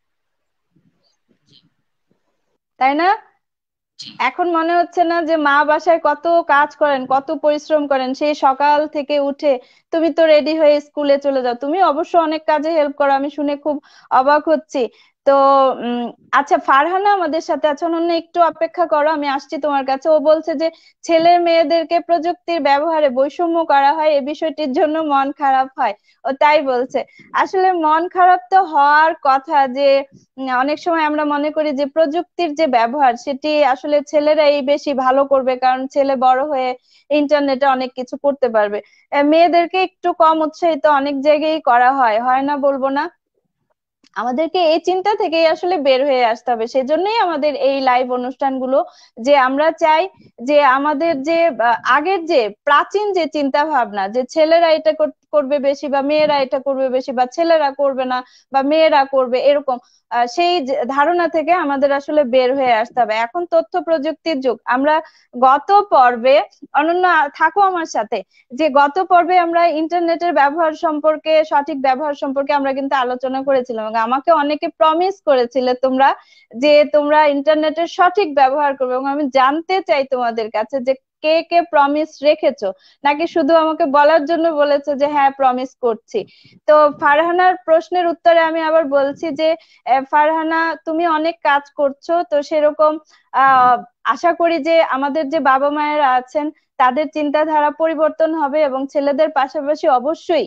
তাই না? জি। এখন মনে হচ্ছে না যে মা বাসায় কত কাজ করেন, কত পরিশ্রম করেন, সেই সকাল থেকে উঠে তুমি তো রেডি হয়ে স্কুলে চলে যাও, তুমি অবশ্য অনেক কাজে হেল্প করো, আমি শুনে খুব অবাক হচ্ছি। তো উম আচ্ছা, ফারহানা আমাদের সাথে আছে। অনন্যা একটু অপেক্ষা করো, আমি আসছি তোমার কাছে। ও বলছে যে ছেলে মেয়েদেরকে প্রযুক্তির ব্যবহারে বৈষম্য করা হয়, এই বিষয়টির জন্য মন খারাপ হয়। ও তাই বলছে। আসলে মন খারাপ তো হওয়ার কথা, যে উম, অনেক সময় আমরা মনে করি যে প্রযুক্তির যে ব্যবহার সেটি আসলে ছেলেরাই বেশি ভালো করবে, কারণ ছেলে বড় হয়ে ইন্টারনেটে অনেক কিছু করতে পারবে। আহ, মেয়েদেরকে একটু কম উৎসাহিত অনেক জায়গায় করা হয়, হয় না বলবো না। আমাদেরকে এই চিন্তা থেকেই আসলে বের হয়ে আসতে হবে। সেজন্যই আমাদের এই লাইভ অনুষ্ঠানগুলো, যে আমরা চাই যে আমাদের যে আহ, আগের যে প্রাচীন যে চিন্তা ভাবনা, যে ছেলেরা এটা কর- করবে বেশি বা মেয়েরা এটা করবে বেশি, বা ছেলেরা করবে না বা মেয়েরা করবে এরকম, আহ, সেই যে ধারণা থেকে আমাদের আসলে বের হয়ে আসতে হবে। এখন তথ্য প্রযুক্তির যুগ। আমরা গত পর্বে, অনন্য থাকো আমার সাথে, যে গত পর্বে আমরা ইন্টারনেটের ব্যবহার সম্পর্কে, সঠিক ব্যবহার সম্পর্কে আমরা কিন্তু আলোচনা করেছিলাম, এবং আমাকে অনেকে প্রমিস করেছিলে তোমরা, যে তোমরা ইন্টারনেটের সঠিক ব্যবহার করবে। এবং আমি জানতে চাই তোমাদের কাছে যে কে কে প্রমিস রেখেছো, নাকি শুধু আমাকে বলার জন্য বলেছো যে হ্যাঁ প্রমিস করছি। তো ফারহানার প্রশ্নের উত্তরে আমি আবার বলছি যে আহ, ফারহানা, তুমি অনেক কাজ করছো, তো সেরকম আহ আশা করি যে আমাদের যে বাবা মায়েরা আছেন তাদের চিন্তাধারা পরিবর্তন হবে, এবং ছেলেদের পাশাপাশি অবশ্যই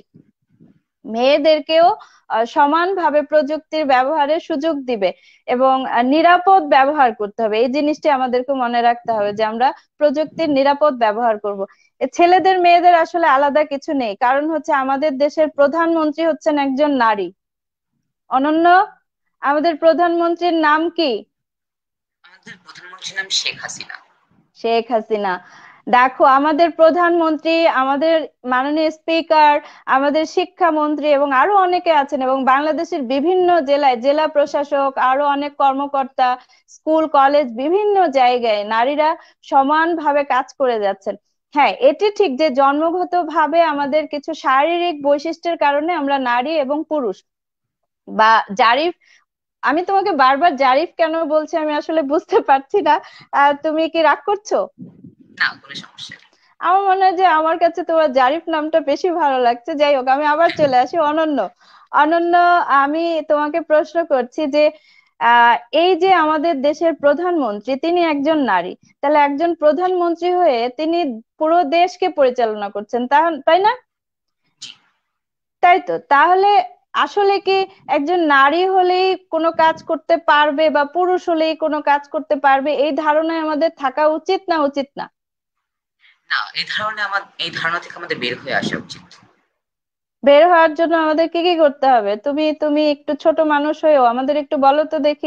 মেয়েদেরকেও আহ, সমানভাবে প্রযুক্তির ব্যবহারের সুযোগ দিবে, এবং আহ, নিরাপদ ব্যবহার করতে হবে। এই জিনিসটি আমাদেরকে মনে রাখতে হবে যে আমরা প্রযুক্তির নিরাপদ ব্যবহার করব। এ ছেলেদের মেয়েদের আসলে আলাদা কিছু নেই, কারণ হচ্ছে আমাদের দেশের প্রধানমন্ত্রী হচ্ছেন একজন নারী। অনন্য, আমাদের প্রধানমন্ত্রীর নাম কি? আমাদের প্রধানমন্ত্রীর নাম শেখ হাসিনা। শেখ হাসিনা। দেখো, আমাদের প্রধানমন্ত্রী, আমাদের মাননীয় স্পিকার, আমাদের শিক্ষামন্ত্রী এবং আরো অনেকে আছেন, এবং বাংলাদেশের বিভিন্ন জেলায় জেলা প্রশাসক, আরো অনেক কর্মকর্তা, স্কুল কলেজ, বিভিন্ন জায়গায় নারীরা সমানভাবে কাজ করে যাচ্ছেন। হ্যাঁ, এটি ঠিক যে জন্মগতভাবে আমাদের কিছু শারীরিক বৈশিষ্ট্যের কারণে আমরা নারী এবং পুরুষ বা জারিফ, আমি তোমাকে বারবার জারিফ কেন বলছি আমি আসলে বুঝতে পারছি না। আহ, তুমি কি রাগ করছো? না, কোনো সমস্যা নেই। আমার মনে হয় যে আমার কাছে তোমার জারিফ নামটা বেশি ভালো লাগছে। যাই হোক, আমি আবার চলে আসি অনন্য। অনন্য, আমি তোমাকে প্রশ্ন করছি যে আহ এই যে আমাদের দেশের প্রধানমন্ত্রী, তিনি একজন নারী, তাহলে একজন প্রধানমন্ত্রী হয়ে তিনি পুরো দেশকে পরিচালনা করছেন, তা তাই না? তাই তো। তাহলে আসলে কি একজন নারী হলেই কোনো কাজ করতে পারবে, বা পুরুষ হলেই কোনো কাজ করতে পারবে, এই ধারণায় আমাদের থাকা উচিত না উচিত না? না, এই ধারণা আমার এই ধারণা থেকে আমাদের বের হয়ে আসা উচিত। বের হওয়ার জন্য আমাদের কি কি করতে হবে? তুমি তুমি একটু ছোট মানুষ হয়েও আমাদের একটু বলো তো দেখি,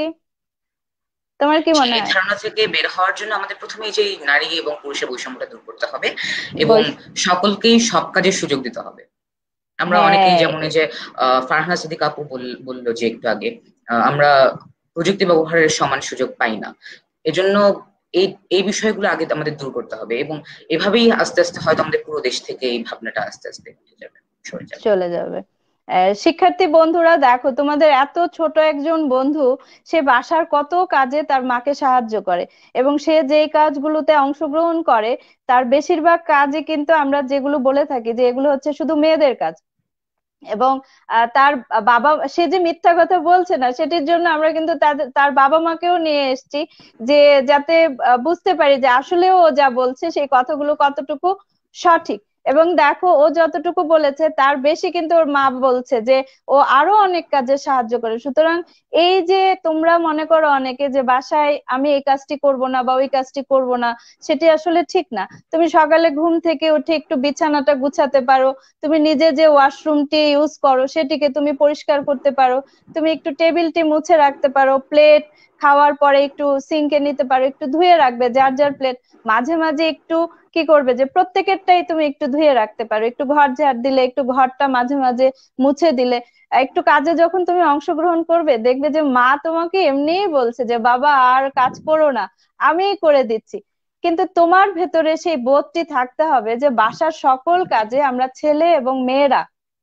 তোমার কি আচ্ছা, মনে এই হয়? ধারণা থেকে বের হওয়ার জন্য আমাদের প্রথমে যে নারী এবং পুরুষের বৈষম্যটা দূর করতে হবে, এবং বৈশ- সকলকেই সব কাজের সুযোগ দিতে হবে। আমরা অনেকেই, হ্যাঁ, যেমন এই যে আহ, ফারহানা সিদ্দিকা আপু বল- বললো যে একটু আগে, আহ, আমরা প্রযুক্তি ব্যবহারের সমান সুযোগ পাই না। এজন্য এই এই বিষয়গুলো আগে আমাদের দূর করতে হবে, এবং এভাবেই আস্তে আস্তে হয়তো আমাদের পুরো দেশ থেকে এই ভাবনাটা আস্তে আস্তে উঠে যাবে, সরে যাবে। চলে যাবে। আহ, শিক্ষার্থী বন্ধুরা, দেখো, তোমাদের এত ছোট একজন বন্ধু, সে বাসার কত কাজে তার মাকে সাহায্য করে, এবং সে যেই কাজগুলোতে অংশগ্রহণ করে তার বেশিরভাগ কাজই কিন্তু আমরা যেগুলো বলে থাকি যে এগুলো হচ্ছে শুধু মেয়েদের কাজ। এবং আহ, তার বাবা, সে যে মিথ্যা কথা বলছে না সেটির জন্য আমরা কিন্তু তাদের তার বাবা মাকেও নিয়ে এসেছি, যে যাতে আহ, বুঝতে পারি যে আসলেও ও যা বলছে সেই কথাগুলো কতটুকু সঠিক। এবং দেখো, ও যতটুকু বলেছে তার বেশি কিন্তু ওর মা বলছে যে ও আরো অনেক কাজে সাহায্য করে। সুতরাং এই যে তোমরা মনে করো অনেকে যে বাসায় আমি এই কাজটি করব না বা ওই কাজটি করব না, সেটি আসলে ঠিক না। তুমি সকালে ঘুম থেকে উঠে একটু বিছানাটা গুছাতে পারো, তুমি নিজে যে ওয়াশরুমটি ইউজ করো সেটিকে তুমি পরিষ্কার করতে পারো, তুমি একটু টেবিলটি মুছে রাখতে পারো, প্লেট খাওয়ার পরে একটু সিঙ্কে নিতে পারো, একটু ধুয়ে রাখবে যার যার প্লেট। মাঝে মাঝে একটু কি করবে যে প্রত্যেকেরটাই তুমি একটু ধুয়ে রাখতে পারো, একটু ঘর ঝাড় দিলে, একটু ঘরটা মাঝে মাঝে মুছে দিলে। একটু কাজে যখন তুমি অংশগ্রহণ করবে দেখবে যে মা তোমাকে এমনিই বলছে যে বাবা আর কাজ করো না, আমিই করে দিচ্ছি। কিন্তু তোমার ভেতরে সেই বোধটি থাকতে হবে যে বাসার সকল কাজে আমরা ছেলে এবং মেয়েরা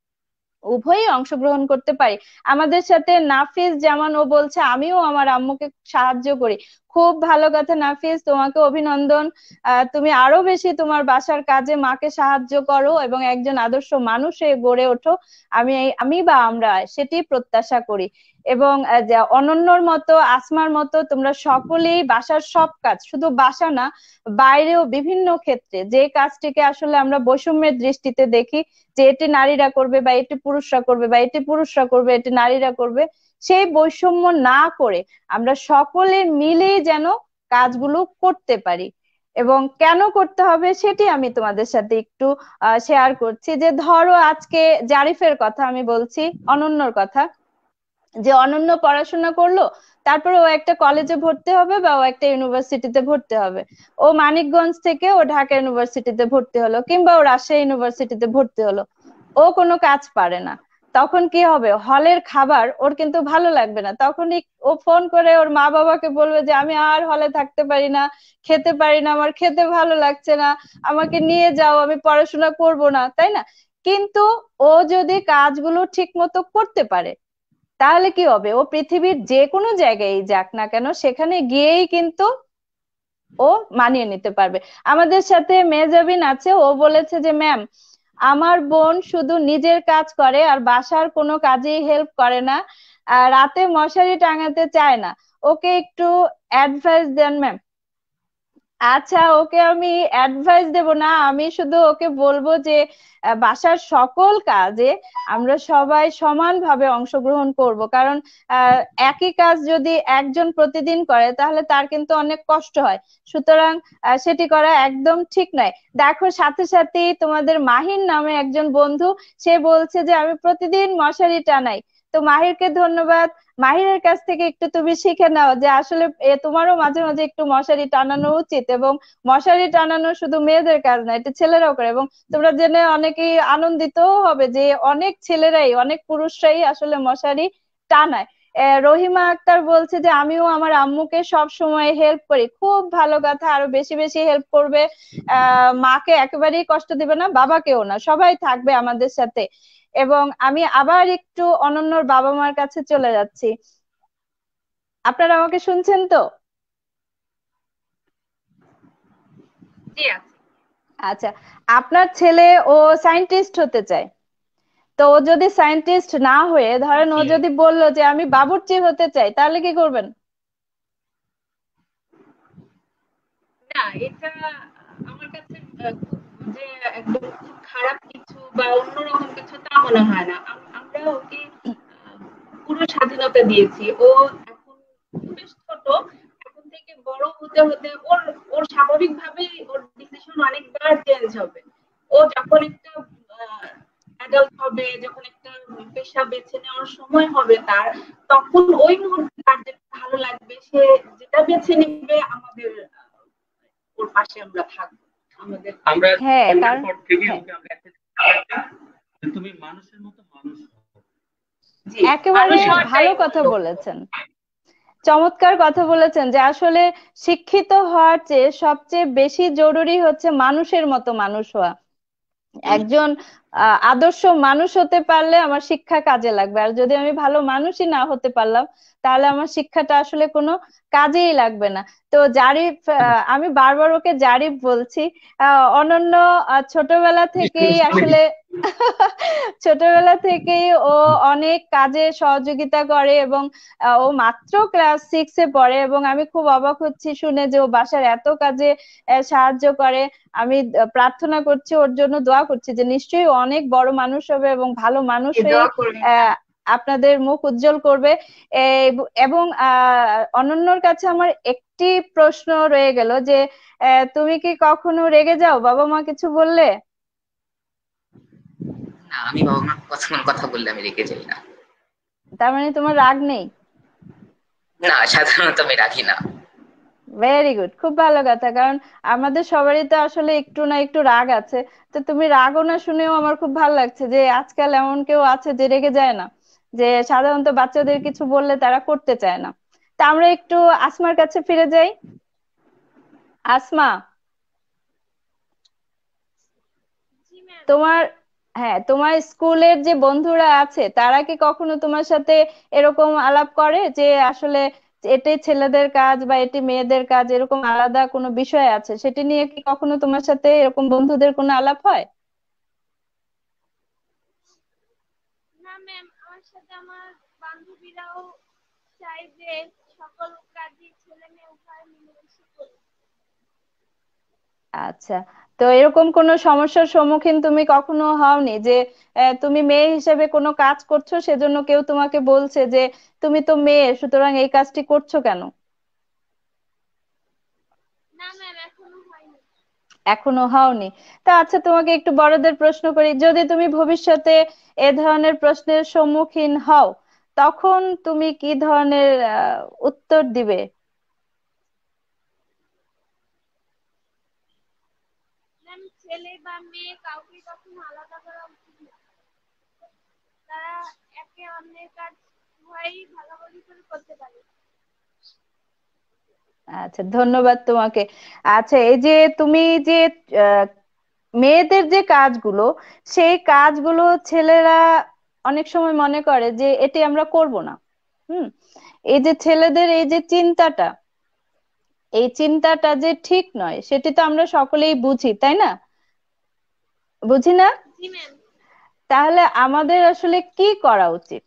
উভয়ই অংশগ্রহণ করতে পারি। আমাদের সাথে নাফিস যেমন, ও বলছে আমিও আমার আম্মুকে সাহায্য করি। খুব ভালো কথা নাফিস, তোমাকে অভিনন্দন। আহ তুমি আরো বেশি তোমার বাসার কাজে মাকে সাহায্য করো এবং একজন আদর্শ মানুষে গড়ে ওঠো। আমি আমি বা আমরা সেটি প্রত্যাশা করি। এবং আহ, যে অনন্যর মতো আসমার মতো তোমরা সকলেই বাসার সব কাজ, শুধু বাসা না বাইরেও বিভিন্ন ক্ষেত্রে যে কাজটিকে আসলে আমরা বৈষম্যের দৃষ্টিতে দেখি যে এটি নারীরা করবে বা এটি পুরুষরা করবে বা এটি পুরুষরা করবে এটি নারীরা করবে, সেই বৈষম্য না করে আমরা সকলে মিলেই যেন কাজগুলো করতে পারি। এবং কেন করতে হবে সেটি আমি তোমাদের সাথে একটু শেয়ার করছি। যে ধরো আজকে জারিফের কথা আমি বলছি, অনন্যর কথা, যে অনন্য পড়াশোনা করলো, তারপরে ও একটা কলেজে ভর্তি হবে বা ও একটা ইউনিভার্সিটিতে ভর্তি হবে। ও মানিকগঞ্জ থেকে ও ঢাকা ইউনিভার্সিটিতে ভর্তি হলো কিংবা ও রাজশাহী ইউনিভার্সিটিতে ভর্তি হলো, ও কোনো কাজ পারে না। তখন কি হবে, হলের খাবার ওর কিন্তু ভালো লাগবে না, তখনই ও ফোন করে ওর মা বাবাকে বলবে যে আমি আর হলে থাকতে পারি না, খেতে পারি না, আমার খেতে ভালো লাগছে না, আমাকে নিয়ে যাও, আমি পড়াশোনা করব না, তাই না? কিন্তু ও যদি কাজগুলো ঠিক মতো করতে পারে তাহলে কি হবে, ও পৃথিবীর যে কোনো জায়গায় যাক না কেন সেখানে গিয়েই কিন্তু ও মানিয়ে নিতে পারবে। আমাদের সাথে মেহজাবিন আছে, ও বলেছে যে ম্যাম আমার বোন শুধু নিজের কাজ করে আর বাসার কোনো কাজেই হেল্প করে না, আর রাতে মশারি টাঙাতে চায় না, ওকে একটু অ্যাডভাইস দেন ম্যাম। আচ্ছা, ওকে আমি অ্যাডভাইস দেব না, আমি শুধু ওকে বলবো যে আহ, বাসার সকল কাজে আমরা সবাই সমানভাবে অংশগ্রহণ করব। কারণ আহ, একই কাজ যদি একজন প্রতিদিন করে তাহলে তার কিন্তু অনেক কষ্ট হয়। সুতরাং আহ, সেটি করা একদম ঠিক নয়। দেখো সাথে সাথে তোমাদের মাহির নামে একজন বন্ধু, সে বলছে যে আমি প্রতিদিন মশারি টানাই। তো মাহিরকে ধন্যবাদ। মাহিরের কাছ থেকে একটু তুমি শিখে নাও যে আসলে এ, তোমারও মাঝে মাঝে একটু মশারি টানানো উচিত। এবং মশারি টানানো শুধু মেয়েদের কাজ না, এটা ছেলেরাও করে। এবং তোমরা জেনে অনেকেই আনন্দিত হবে যে অনেক ছেলেরাই, অনেক পুরুষরাই আসলে মশারি টানায়। আহ, রহিমা আক্তার বলছে যে আমিও আমার আম্মুকে সব সময় হেল্প করি। খুব ভালো কথা, আরো বেশি বেশি হেল্প করবে। আহ মাকে একেবারেই কষ্ট দিবে না, বাবাকেও না, সবাই থাকবে আমাদের সাথে। এবং আমি আবার একটু অনন্যর বাবা মার কাছে চলে যাচ্ছি। আপনারা আমাকে শুনছেন তো? জি আছে। আচ্ছা, আপনার ছেলে ও সায়েন্টিস্ট হতে চায়, তো ও যদি সায়েন্টিস্ট না হয়ে ধরেন ও জি। যদি বললো যে আমি বাবুর্চি হতে চাই, তাহলে কি করবেন? না, এটা আমার কাছে আহ, খুব যে একদম খুব খারাপ কিছু বা অন্যরকম কিছু তা মনে হয় না। আম- আমরা ওকে আহ, পুরো স্বাধীনতা দিয়েছি। ও এখন বেশ ছোট, এখন থেকে বড় হতে হতে ওর ওর স্বাভাবিক ভাবেই ওর ডিসিশন অনেকবার চেঞ্জ হবে। ও যখন একটা অ্যাডাল্ট হবে, যখন একটা পেশা বেছে নেওয়ার সময় হবে তার, তখন ওই মুহূর্তে তার যেটা ভালো লাগবে সে যেটা বেছে নিবে, আমাদের ওর পাশে আমরা থাকবো। আমাদের আমরা হ্যাঁ, জন্মের কারণ পর থেকে হ্যাঁ, ওকে আমরা একটা শিক্ষা যে তুমি মানুষের মতো মানুষ হও। জি একেবারে মানুষ ভালো হওয়াটাই কথা মূল্য। বলেছেন, চমৎকার কথা বলেছেন যে আসলে শিক্ষিত হওয়ার চেয়ে সবচেয়ে বেশি জরুরি হচ্ছে মানুষের মতো মানুষ হওয়া। একজন আহ, আদর্শ মানুষ হতে পারলে আমার শিক্ষা কাজে লাগবে, আর যদি আমি ভালো মানুষই না হতে পারলাম তাহলে আমার শিক্ষাটা আসলে কোনো কাজেই লাগবে না। তো জারিফ, আহ, আমি বারবার ওকে জারিফ বলছি। আহ, অনন্য আহ, ছোটবেলা থেকেই আসলে ছোটবেলা থেকেই ও অনেক কাজে সহযোগিতা করে এবং আহ, ও মাত্র ক্লাস সিক্সে পড়ে এবং আমি খুব অবাক হচ্ছি শুনে যে ও বাসার এত কাজে আহ, সাহায্য করে। আমি আহ, প্রার্থনা করছি ওর জন্য, দোয়া করছি যে নিশ্চয়ই ও অনেক বড় মানুষ হবে এবং ভালো মানুষ জি, হয়ে দোয়া করবেন। আহ আপনাদের মুখ উজ্জ্বল করবে। এ- এবং আহ অনন্যর কাছে আমার একটি প্রশ্ন রয়ে গেল যে আহ, তুমি কি কখনো রেগে যাও বাবা মা কিছু বললে? না, আমি বাবা মার কথা কোনো কথা বললে আমি রেগে যাই না। তার মানে তোমার রাগ নেই? না, সাধারণত আমি রাখি না। ভেরি গুড, খুব ভালো কথা। কারণ আমাদের সবারই তো আসলে একটু না একটু রাগ আছে। তো তুমি রাগও না শুনেও আমার খুব ভালো লাগছে যে আজকাল এমন কেউ আছে যে রেগে যায় না, যে সাধারণত বাচ্চাদের কিছু বললে তারা করতে চায় না। তা আমরা একটু আসমার কাছে ফিরে যাই। আসমা, জি ম্যাম। তোমার, হ্যাঁ, তোমার স্কুলের যে বন্ধুরা আছে তারা কি কখনো তোমার সাথে এরকম আলাপ করে যে আসলে এটাই ছেলেদের কাজ বা এটি মেয়েদের কাজ, এরকম আলাদা কোনো বিষয় আছে, সেটি নিয়ে কি কখনো তোমার সাথে এরকম বন্ধুদের কোনো আলাপ হয়? না ম্যাম, আমার সাথে আমার বান্ধবী বান্ধবীরাও চায় যে সকল কাজই ছেলে মেয়ে উভয় মিলেমিশে করুক। আচ্ছা, তো এরকম কোনো সমস্যার সম্মুখীন তুমি কখনো হওনি যে আহ, তুমি মেয়ে হিসেবে কোনো কাজ করছো, সেজন্য কেউ তোমাকে বলছে যে তুমি তো মেয়ে, সুতরাং এই কাজটি করছো কেন? না ম্যাম, এখনো হয়নি। এখনো হওনি? তা আচ্ছা, তোমাকে একটু বড়দের প্রশ্ন করি, যদি তুমি ভবিষ্যতে এ ধরনের প্রশ্নের সম্মুখীন হও, তখন তুমি কি ধরনের আহ, উত্তর দিবে? ম্যাম, ছেলে বা মেয়ে কাউকে কখনো আলাদা করা উচিত না। তারা একে অন্যের কাজ উভয়ই ভাগাভাগি করে করতে পারে। আচ্ছা, ধন্যবাদ তোমাকে। আচ্ছা, এই যে তুমি যে আহ, মেয়েদের যে কাজগুলো, সেই কাজগুলো ছেলেরা অনেক সময় মনে করে যে এটি আমরা করব না। হুম। এই যে ছেলেদের এই যে চিন্তাটা, এই চিন্তাটা যে ঠিক নয়, সেটি তো আমরা সকলেই বুঝি, তাই না? বুঝি না? জি ম্যাম। তাহলে আমাদের আসলে কি করা উচিত?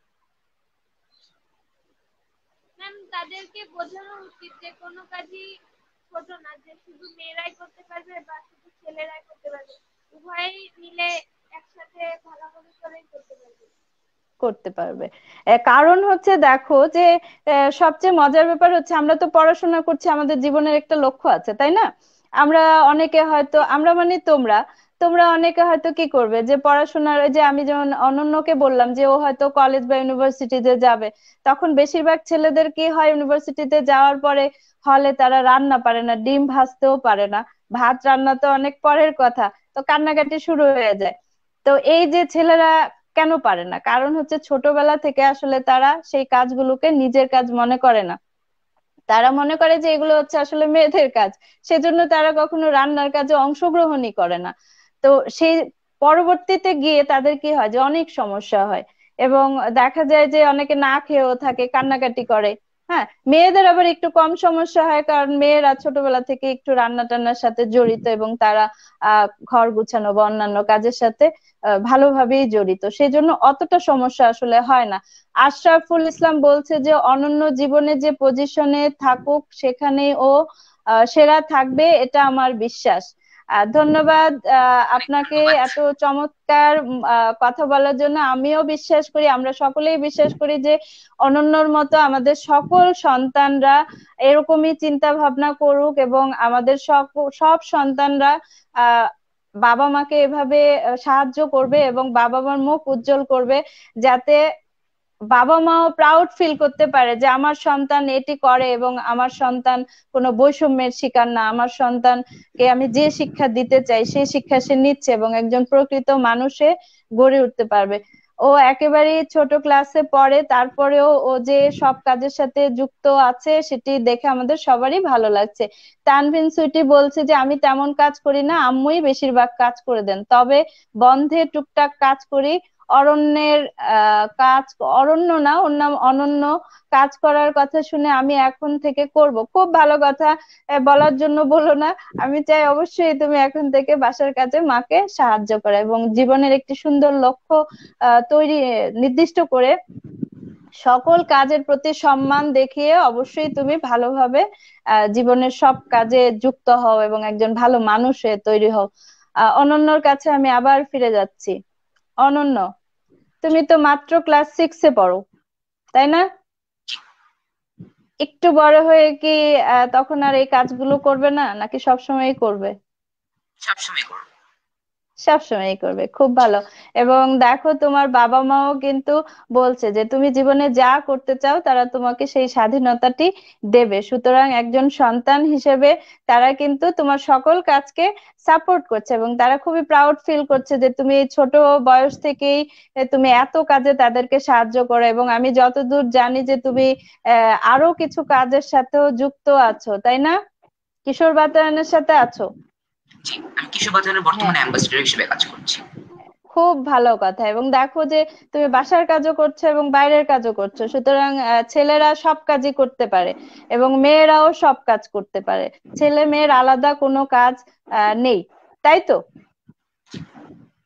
ম্যাম, তাদেরকে বোঝানো উচিত যে কোনো কাজই ছোট না, যে শুধু মেয়েরাই করতে পারবে বা শুধু ছেলেরাই করতে পারবে, উভয়ই মিলে একসাথে ভাগাভাগি করেই করতে পারবে। করতে পারবে। আহ, কারণ হচ্ছে দেখো যে আহ, সবচেয়ে মজার ব্যাপার হচ্ছে আমরা তো পড়াশোনা করছি, আমাদের জীবনের একটা লক্ষ্য আছে, তাই না? আমরা অনেকে হয়তো, আমরা মানে তোমরা তোমরা অনেকে হয়তো কি করবে যে পড়াশোনার, ওই যে আমি যেমন অনন্যকে বললাম যে ও হয়তো কলেজ বা ইউনিভার্সিটিতে যাবে, তখন বেশিরভাগ ছেলেদের কি হয়, ইউনিভার্সিটিতে যাওয়ার পরে হলে তারা রান্না পারে না, ডিম ভাজতেও পারে না, ভাত রান্না তো অনেক পরের কথা, তো কান্নাকাটি শুরু হয়ে যায়। তো এই যে ছেলেরা কেন পারে না, কারণ হচ্ছে ছোটবেলা থেকে আসলে তারা সেই কাজগুলোকে নিজের কাজ মনে করে না। তারা মনে করে যে এগুলো হচ্ছে আসলে মেয়েদের কাজ, সেজন্য তারা কখনো রান্নার কাজে অংশগ্রহণই করে না। তো সেই পরবর্তীতে গিয়ে তাদের কি হয় যে অনেক সমস্যা হয়, এবং দেখা যায় যে অনেকে না খেয়েও থাকে, কান্নাকাটি করে। হ্যাঁ, মেয়েদের আবার একটু কম সমস্যা হয়, কারণ মেয়েরা ছোটবেলা থেকে একটু রান্না টান্নার সাথে জড়িত, এবং তারা আহ ঘর গুছানো বা অন্যান্য কাজের সাথে আহ, ভালোভাবেই জড়িত, সেই জন্য অতটা সমস্যা আসলে হয় না। আশরাফুল ইসলাম বলছে যে অনন্য জীবনে যে পজিশনে থাকুক সেখানে ও আহ, সেরা থাকবে, এটা আমার বিশ্বাস। আহ, ধন্যবাদ আহ, অনেক আপনাকে ধন্যবাদ। এত চমৎকার উম, আহ, কথা বলার জন্য। আমিও বিশ্বাস করি, আমরা সকলেই বিশ্বাস করি যে অনন্যর মতো আমাদের সকল সন্তানরা এরকমই চিন্তা ভাবনা করুক, এবং আমাদের সব সব সন্তানরা আহ বাবা মাকে এভাবে আহ, সাহায্য করবে এবং বাবা মার মুখ উজ্জ্বল করবে, যাতে বাবা মাও প্রাউড ফিল করতে পারে যে আমার সন্তান এটি করে, এবং আমার সন্তান কোনো বৈষম্যের শিকার না, আমার সন্তানকে আমি যে শিক্ষা দিতে চাই সেই শিক্ষা সে নিচ্ছে, এবং একজন প্রকৃত মানুষে গড়ে উঠতে পারবে। ও একেবারেই ছোট ক্লাসে পড়ে, তারপরেও ও যে সব কাজের সাথে যুক্ত আছে সেটি দেখে আমাদের সবারই ভালো লাগছে। তানভিন সুইটি বলছে যে আমি তেমন কাজ করি না, আম্মুই বেশিরভাগ কাজ করে দেন, তবে বন্ধে টুকটাক কাজ করি। অরণ্যের আহ কাজ, অরণ্য না ওর নাম, অনন্য, কাজ করার কথা শুনে আমি এখন থেকে করব। খুব ভালো কথা, আহ, বলার জন্য বলো না। আমি চাই অবশ্যই তুমি এখন থেকে বাসার কাজে মাকে সাহায্য করো, এবং জীবনের একটি সুন্দর লক্ষ্য আহ তৈরি, নির্দিষ্ট করে সকল কাজের প্রতি সম্মান দেখিয়ে অবশ্যই তুমি ভালোভাবে আহ জীবনের সব কাজে যুক্ত হও এবং একজন ভালো মানুষ হয়ে তৈরি হও। আহ অনন্যর কাছে আমি আবার ফিরে যাচ্ছি। অনন্য, তুমি তো মাত্র ক্লাস সিক্সে পড়ো, তাই না? একটু বড় হয়ে কি আহ, তখন আর এই কাজগুলো করবে না, নাকি সবসময়ই করবে? সবসময় করবো। সবসময়ই করবে, খুব ভালো। এবং দেখো, তোমার বাবা মাও কিন্তু বলছে যে তুমি জীবনে যা করতে চাও তারা তোমাকে সেই স্বাধীনতাটি দেবে, সুতরাং একজন সন্তান হিসেবে তারা কিন্তু তোমার সকল কাজকে সাপোর্ট করছে, এবং তারা খুবই প্রাউড ফিল করছে যে তুমি এই ছোট বয়স থেকেই এ, তুমি এত কাজে তাদেরকে সাহায্য করো, এবং আমি যতদূর জানি যে তুমি আহ আরো কিছু কাজের সাথেও যুক্ত আছো, তাই না? কিশোর বাতায়নের সাথে আছো? জি, আমি কিশোর বাতায়নের হ্যাঁ, বর্তমানে অ্যাম্বাসেডর হিসেবে কাজ করছি। খুব ভালো কথা। এবং দেখো যে তুমি বাসার কাজও করছো এবং বাইরের কাজও করছো, সুতরাং আহ, ছেলেরা সব কাজই করতে পারে এবং মেয়েরাও সব কাজ করতে পারে, ছেলে মেয়ের আলাদা কোনো কাজ আহ নেই, তাই তো?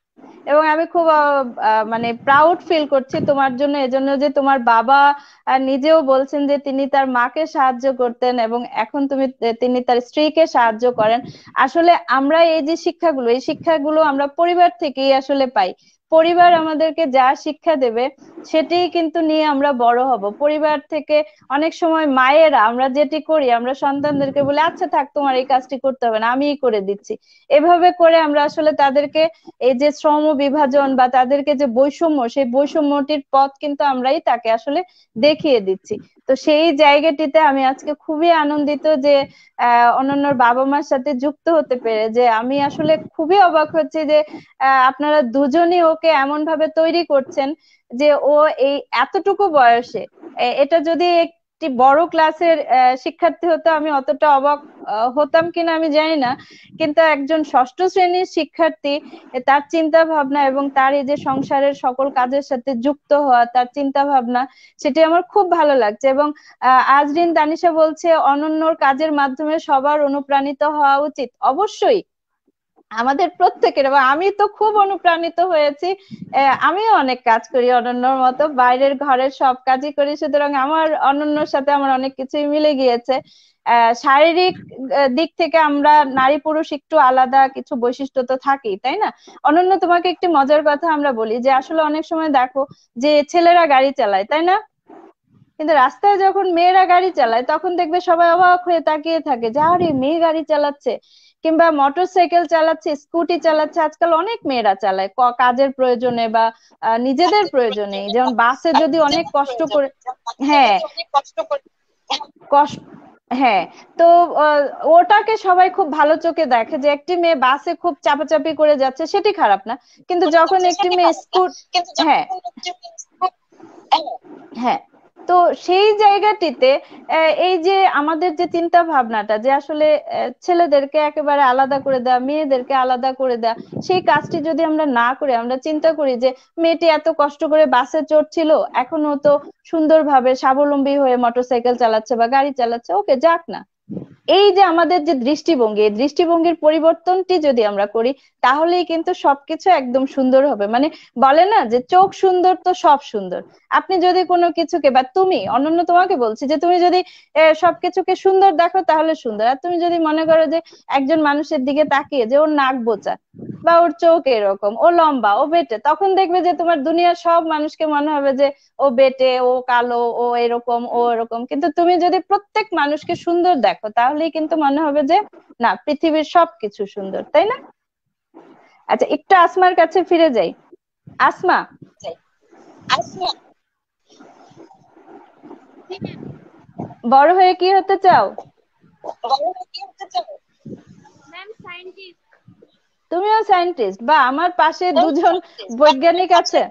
এবং আমি খুব আহ, আহ, মানে প্রাউড ফিল করছি তোমার জন্য, এজন্য যে তোমার বাবা আহ, নিজেও বলছেন যে তিনি তার মাকে সাহায্য করতেন এবং এখন তুমি তিনি তার স্ত্রীকে সাহায্য করেন। আসলে আমরা এই যে শিক্ষাগুলো, এই শিক্ষাগুলো আমরা পরিবার থেকেই আসলে পাই। পরিবার আমাদেরকে যা শিক্ষা দেবে সেটাই কিন্তু নিয়ে আমরা বড় হব। পরিবার থেকে অনেক সময় মায়েরা আমরা যেটি করি, আমরা সন্তানদেরকে বলি আচ্ছা থাক তোমার এই কাজটি করতে হবে না, আমিই করে দিচ্ছি। এভাবে করে আমরা আসলে তাদেরকে এই যে শ্রম বিভাজন বা তাদেরকে যে বৈষম্য, সেই বৈষম্যটির পথ কিন্তু আমরাই তাকে আসলে দেখিয়ে দিচ্ছি। তো সেই জায়গাটিতে আমি আজকে খুবই আনন্দিত যে আহ অনন্যর বাবা মার সাথে যুক্ত হতে পেরে। যে আমি আসলে খুবই অবাক হচ্ছি যে আহ আপনারা দুজনই ওকে এমন ভাবে তৈরি করছেন যে ও এই এতটুকু বয়সে, এ- এটা যদি একটি বড় ক্লাসের আহ, শিক্ষার্থী হতো আমি অতটা অবাক আহ, হতাম কিনা আমি জানি না, কিন্তু একজন ষষ্ঠ শ্রেণীর শিক্ষার্থী, এ তার চিন্তা ভাবনা এবং তার এই যে সংসারের সকল কাজের সাথে যুক্ত হওয়া, তার চিন্তা ভাবনা, সেটি আমার খুব ভালো লাগছে। এবং আহ, আজরিন তানিশা বলছে অনন্যর কাজের মাধ্যমে সবার অনুপ্রাণিত হওয়া উচিত। অবশ্যই আমাদের প্রত্যেকের, এবং আমি তো খুব অনুপ্রাণিত হয়েছি। আহ, আমিও অনেক কাজ করি অনন্যর মতো, বাইরের ঘরের সব কাজই করি, সুতরাং আমার অনন্যর সাথে আমার অনেক কিছুই মিলে গিয়েছে। আহ শারীরিক আহ, দিক থেকে আমরা নারী পুরুষ একটু আলাদা কিছু বৈশিষ্ট্য তো থাকেই, তাই না? অনন্য, তোমাকে একটি মজার কথা আমরা বলি যে আসলে অনেক সময় দেখো যে ছেলেরা গাড়ি চালায়, তাই না? কিন্তু রাস্তায় যখন মেয়েরা গাড়ি চালায় তখন দেখবে সবাই অবাক হয়ে তাকিয়ে থাকে যে আরে মেয়ে গাড়ি চালাচ্ছে, কিংবা মোটর সাইকেল চালাচ্ছে, স্কুটি চালাচ্ছে। আজকাল অনেক মেয়েরা চালায় ক- কাজের প্রয়োজনে বা আহ, নিজেদের প্রয়োজনে, যেমন বাসে যদি অনেক কষ্ট করে, হ্যাঁ কষ্ট, হ্যাঁ। তো আহ, ওটাকে সবাই খুব ভালো চোখে দেখে যে একটি মেয়ে বাসে খুব চাপাচাপি করে যাচ্ছে, সেটি খারাপ না। কিন্তু যখন একটি মেয়ে স্কুট, হ্যাঁ হ্যাঁ, তো সেই জায়গাটিতে আহ, এই যে আমাদের যে চিন্তা ভাবনাটা যে আসলে আহ, ছেলেদেরকে একেবারে আলাদা করে দেওয়া, মেয়েদেরকে আলাদা করে দেওয়া, সেই কাজটি যদি আমরা না করে আমরা চিন্তা করি যে মেয়েটি এত কষ্ট করে বাসে চড়ছিল, এখনো তো সুন্দরভাবে স্বাবলম্বী হয়ে মোটরসাইকেল চালাচ্ছে বা গাড়ি চালাচ্ছে, ওকে যাক না। এই যে আমাদের যে দৃষ্টিভঙ্গি, এই দৃষ্টিভঙ্গির পরিবর্তনটি যদি আমরা করি তাহলেই কিন্তু সবকিছু একদম সুন্দর হবে। মানে বলে না যে চোখ সুন্দর তো সব সুন্দর। আপনি যদি কোনো কিছুকে, বা তুমি অনন্য তোমাকে বলছি যে তুমি যদি আহ, সবকিছুকে সুন্দর দেখো তাহলে সুন্দর। আর তুমি যদি মনে করো যে একজন মানুষের দিকে তাকিয়ে যে ওর নাক বোঁচা বা ওর চোখ এরকম, ও লম্বা, ও বেটে, তখন দেখবে যে তোমার দুনিয়ার সব মানুষকে মনে হবে যে ও বেটে, ও কালো, ও এরকম, ও এরকম। কিন্তু তুমি যদি প্রত্যেক মানুষকে সুন্দর দেখো তাহলেই কিন্তু মনে হবে যে না, পৃথিবীর সবকিছু সুন্দর, তাই না? আচ্ছা, একটু আসমার কাছে ফিরে যাই। আসমা, বড় হয়ে কি হতে চাও? Ma'am scientist. তুমিও সায়েন্টিস্ট? বা আমার পাশে দুজন বৈজ্ঞানিক আছে।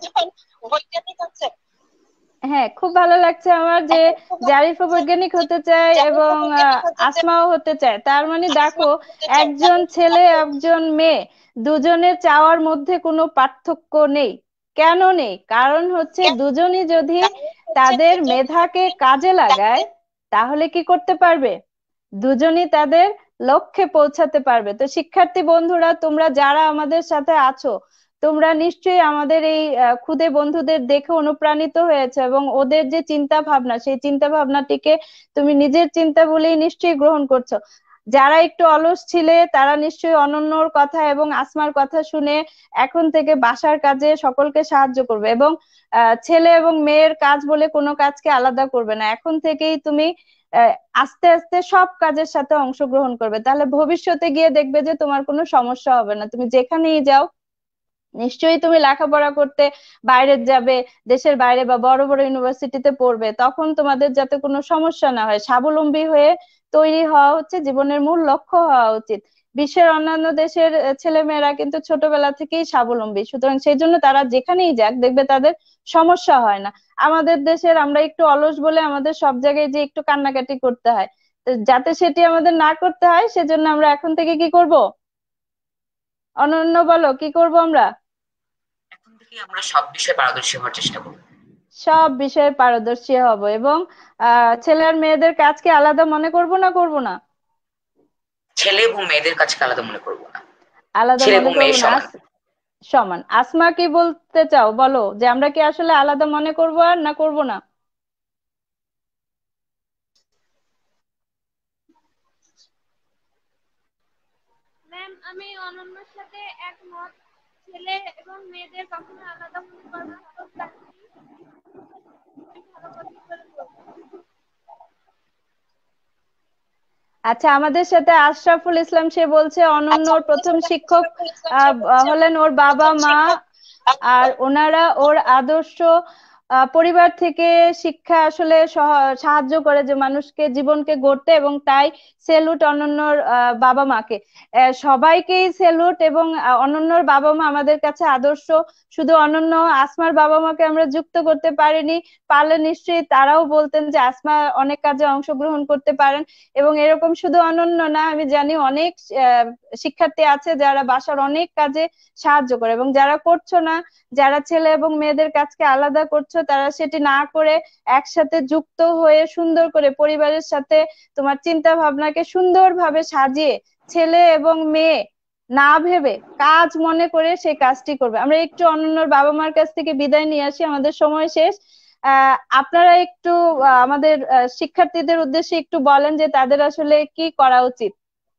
হ্যাঁ, খুব ভালো লাগছে আমার যে জারিফও বৈজ্ঞানিক হতে চায় এবং আহ, আসমাও হতে চায়। তার মানে দেখো, একজন ছেলে একজন মেয়ে, দুজনের চাওয়ার মধ্যে কোনো পার্থক্য নেই। কেন নেই? কারণ হচ্ছে দুজনই যদি তাদের মেধাকে কাজে লাগায় তাহলে কি করতে পারবে? দুজনই তাদের লক্ষ্যে পৌঁছাতে পারবে। তো শিক্ষার্থী বন্ধুরা, তোমরা যারা আমাদের সাথে আছো, তোমরা নিশ্চয়ই আমাদের এই আহ, খুদে বন্ধুদের দেখে অনুপ্রাণিত হয়েছে এবং ওদের যে চিন্তা ভাবনা, সেই চিন্তা ভাবনাটিকে তুমি নিজের চিন্তা বলেই নিশ্চয়ই গ্রহণ করছো। যারা একটু অলস ছিলে তারা নিশ্চয়ই অনন্যর কথা এবং আসমার কথা শুনে এখন থেকে বাসার কাজে সকলকে সাহায্য করবে এবং আহ, ছেলে এবং মেয়ের কাজ বলে কোনো কাজকে আলাদা করবে না। এখন থেকেই তুমি আহ, আস্তে আস্তে সব কাজের সাথে অংশগ্রহণ করবে, তাহলে ভবিষ্যতে গিয়ে দেখবে যে তোমার কোনো সমস্যা হবে না। তুমি যেখানেই যাও নিশ্চয়ই তুমি লেখাপড়া করতে বাইরে যাবে, দেশের বাইরে বা বড় বড় ইউনিভার্সিটিতে পড়বে, তখন তোমাদের যাতে কোনো সমস্যা না হয়, স্বাবলম্বী হয়ে তৈরি হওয়া হচ্ছে জীবনের মূল লক্ষ্য হওয়া উচিত। বিশ্বের অন্যান্য দেশের ছেলে মেয়েরা কিন্তু ছোটবেলা থেকেই স্বাবলম্বী, সুতরাং সেই জন্য তারা যেখানেই যাক দেখবে তাদের সমস্যা হয় না। আমাদের দেশের আমরা একটু অলস বলে আমাদের সব জায়গায় যে একটু কান্নাকাটি করতে হয়। তো যাতে সেটি আমাদের না করতে হয় সেজন্য আমরা এখন থেকে কি করব? অনন্য বলো, কি করব আমরা? এখন থেকে আমরা সব বিষয়ে পারদর্শী হওয়ার চেষ্টা করব। সব বিষয়ে পারদর্শী হব এবং আহ ছেলে আর মেয়েদের কাজকে আলাদা মনে করব না, করব না? ছেলে এবং মেয়েদের কাছে আলাদা মনে করব না, আলাদা ছেলে মনে এবং করব মেয়ে না। সমান। আস- সমান। আসমা কি বলতে চাও, বলো যে আমরা কি আসলে আলাদা মনে করবো আর না করব না? ম্যাম, আমি অনন্যার সাথে একমত। ছেলে এবং মেয়েদের কখনো আলাদা মনে করবো না, প্রত্যেককেই ভালো কথা করে বলবো। আচ্ছা, আমাদের সাথে আশরাফুল ইসলাম, সে বলছে অনন্যর প্রথম শিক্ষক আহ, হলেন ওর বাবা মা, আর ওনারা ওর আদর্শ আহ, পরিবার থেকে শিক্ষা আসলে সহ- সাহায্য করে যে মানুষকে জীবনকে গড়তে, এবং তাই সেলুট অনন্যর আহ, বাবা মাকে। আহ, সবাইকেই সেলুট, এবং আহ, অনন্যর বাবা মা আমাদের কাছে আদর্শ। শুধু অনন্য, আসমার বাবা মাকে আমরা যুক্ত করতে পারিনি, পারলে নিশ্চয়ই তারাও বলতেন যে আসমা অনেক কাজে অংশগ্রহণ করতে পারেন। এবং এরকম শুধু অনন্য না, আমি জানি অনেক আহ, শিক্ষার্থী আছে যারা বাসার অনেক কাজে সাহায্য করে, এবং যারা করছো না, যারা ছেলে এবং মেয়েদের কাজকে আলাদা করছো, তারা সেটি না করে একসাথে যুক্ত হয়ে সুন্দর করে পরিবারের সাথে তোমার চিন্তা ভাবনাকে সুন্দরভাবে সাজিয়ে ছেলে এবং মেয়ে না ভেবে কাজ মনে করে সেই কাজটি করবে। আমরা একটু অনন্যর বাবা মার কাছ থেকে বিদায় নিয়ে আসি, আমাদের সময় শেষ। আহ আপনারা একটু আহ, আমাদের আহ, শিক্ষার্থীদের উদ্দেশ্যে একটু বলেন যে তাদের আসলে কি করা উচিত।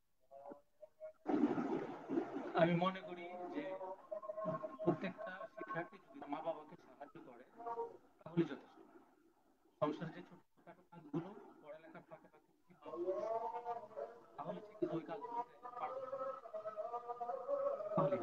আমি মনে করি যে প্রত্যেকটা শিক্ষার্থী যদি মা বাবাকে সাহায্য করে তাহলে যথেষ্ট। সংসারের যে ছোটখাটো কাজগুলো পড়ালেখার ফাঁকে ফাঁকে যদি মা বাবা তাহলে সে কিন্তু ওই কাজগুলো পারবে, তাহলে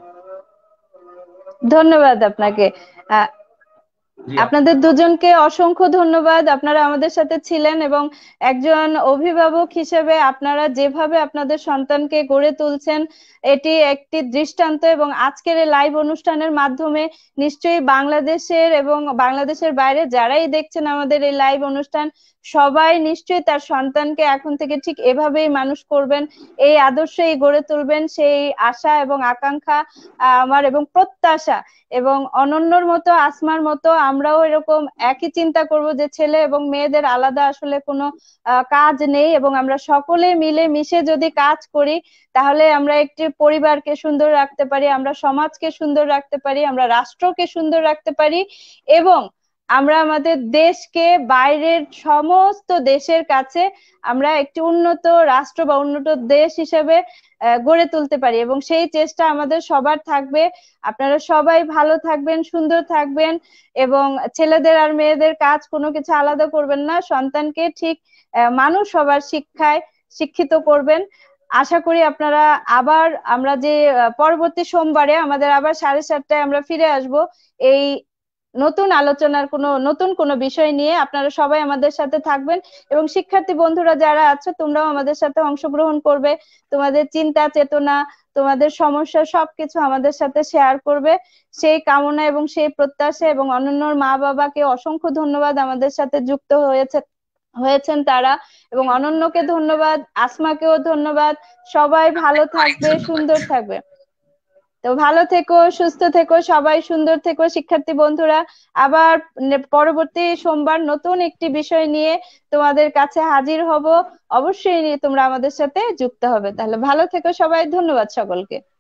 ধন্যবাদ আপনাকে। আহ জি আপু। আপনাদের দুজনকে অসংখ্য ধন্যবাদ, আপনারা আমাদের সাথে ছিলেন, এবং একজন অভিভাবক হিসেবে আপনারা যেভাবে আপনাদের সন্তানকে গড়ে তুলছেন এটি একটি দৃষ্টান্ত। এবং আজকের এই লাইভ অনুষ্ঠানের মাধ্যমে নিশ্চয়ই বাংলাদেশের এবং বাংলাদেশের বাইরে যারাই দেখছেন আমাদের এই লাইভ অনুষ্ঠান, সবাই নিশ্চয়ই তার সন্তানকে এখন থেকে ঠিক এভাবেই মানুষ করবেন, এই আদর্শেই গড়ে তুলবেন, সেই আশা এবং আকাঙ্ক্ষা আহ, আমার এবং প্রত্যাশা। এবং অনন্যর মতো, আসমার মতো আমরাও এরকম একই চিন্তা করব যে ছেলে এবং মেয়েদের আলাদা আসলে কোনো আহ, কাজ নেই, এবং আমরা সকলে মিলে মিশে যদি কাজ করি তাহলে আমরা একটি পরিবারকে সুন্দর রাখতে পারি, আমরা সমাজকে সুন্দর রাখতে পারি, আমরা রাষ্ট্রকে সুন্দর রাখতে পারি, এবং আমরা আমাদের দেশকে বাইরের সমস্ত দেশের কাছে আমরা একটি উন্নত রাষ্ট্র বা উন্নত দেশ হিসেবে আহ, গড়ে তুলতে পারি। এবং সেই চেষ্টা আমাদের সবার থাকবে। আপনারা সবাই ভালো থাকবেন, সুন্দর থাকবেন, এবং ছেলেদের আর মেয়েদের কাজ কোনো কিছু আলাদা করবেন না, সন্তানকে ঠিক আহ, মানুষ সবার শিক্ষায় শিক্ষিত করবেন। আশা করি আপনারা আবার, আমরা যে আহ, পরবর্তী সোমবারে আমাদের আবার সাড়ে সাতটায় আমরা ফিরে আসব এই নতুন আলোচনার কোনো নতুন কোনো বিষয় নিয়ে। আপনারা সবাই আমাদের সাথে থাকবেন, এবং শিক্ষার্থী বন্ধুরা যারা আছো তোমরাও আমাদের সাথে অংশগ্রহণ করবে, তোমাদের চিন্তা চেতনা, তোমাদের সমস্যা সবকিছু আমাদের সাথে শেয়ার করবে, সেই কামনা এবং সেই প্রত্যাশা। এবং অনন্যর মা বাবাকে অসংখ্য ধন্যবাদ, আমাদের সাথে যুক্ত হয়েছে হয়েছেন তারা, এবং অনন্যকে ধন্যবাদ, আসমাকেও ধন্যবাদ। সবাই ভালো থাকবে, সুন্দর থাকবে। তো ভালো থেকো, সুস্থ থেকো, সবাই সুন্দর থেকো শিক্ষার্থী বন্ধুরা। আবার নে- পরবর্তী সোমবার নতুন একটি বিষয় নিয়ে তোমাদের কাছে হাজির হব। অবশ্যই তোমরা আমাদের সাথে যুক্ত হবে। তাহলে ভালো থেকো সবাই, ধন্যবাদ সকলকে।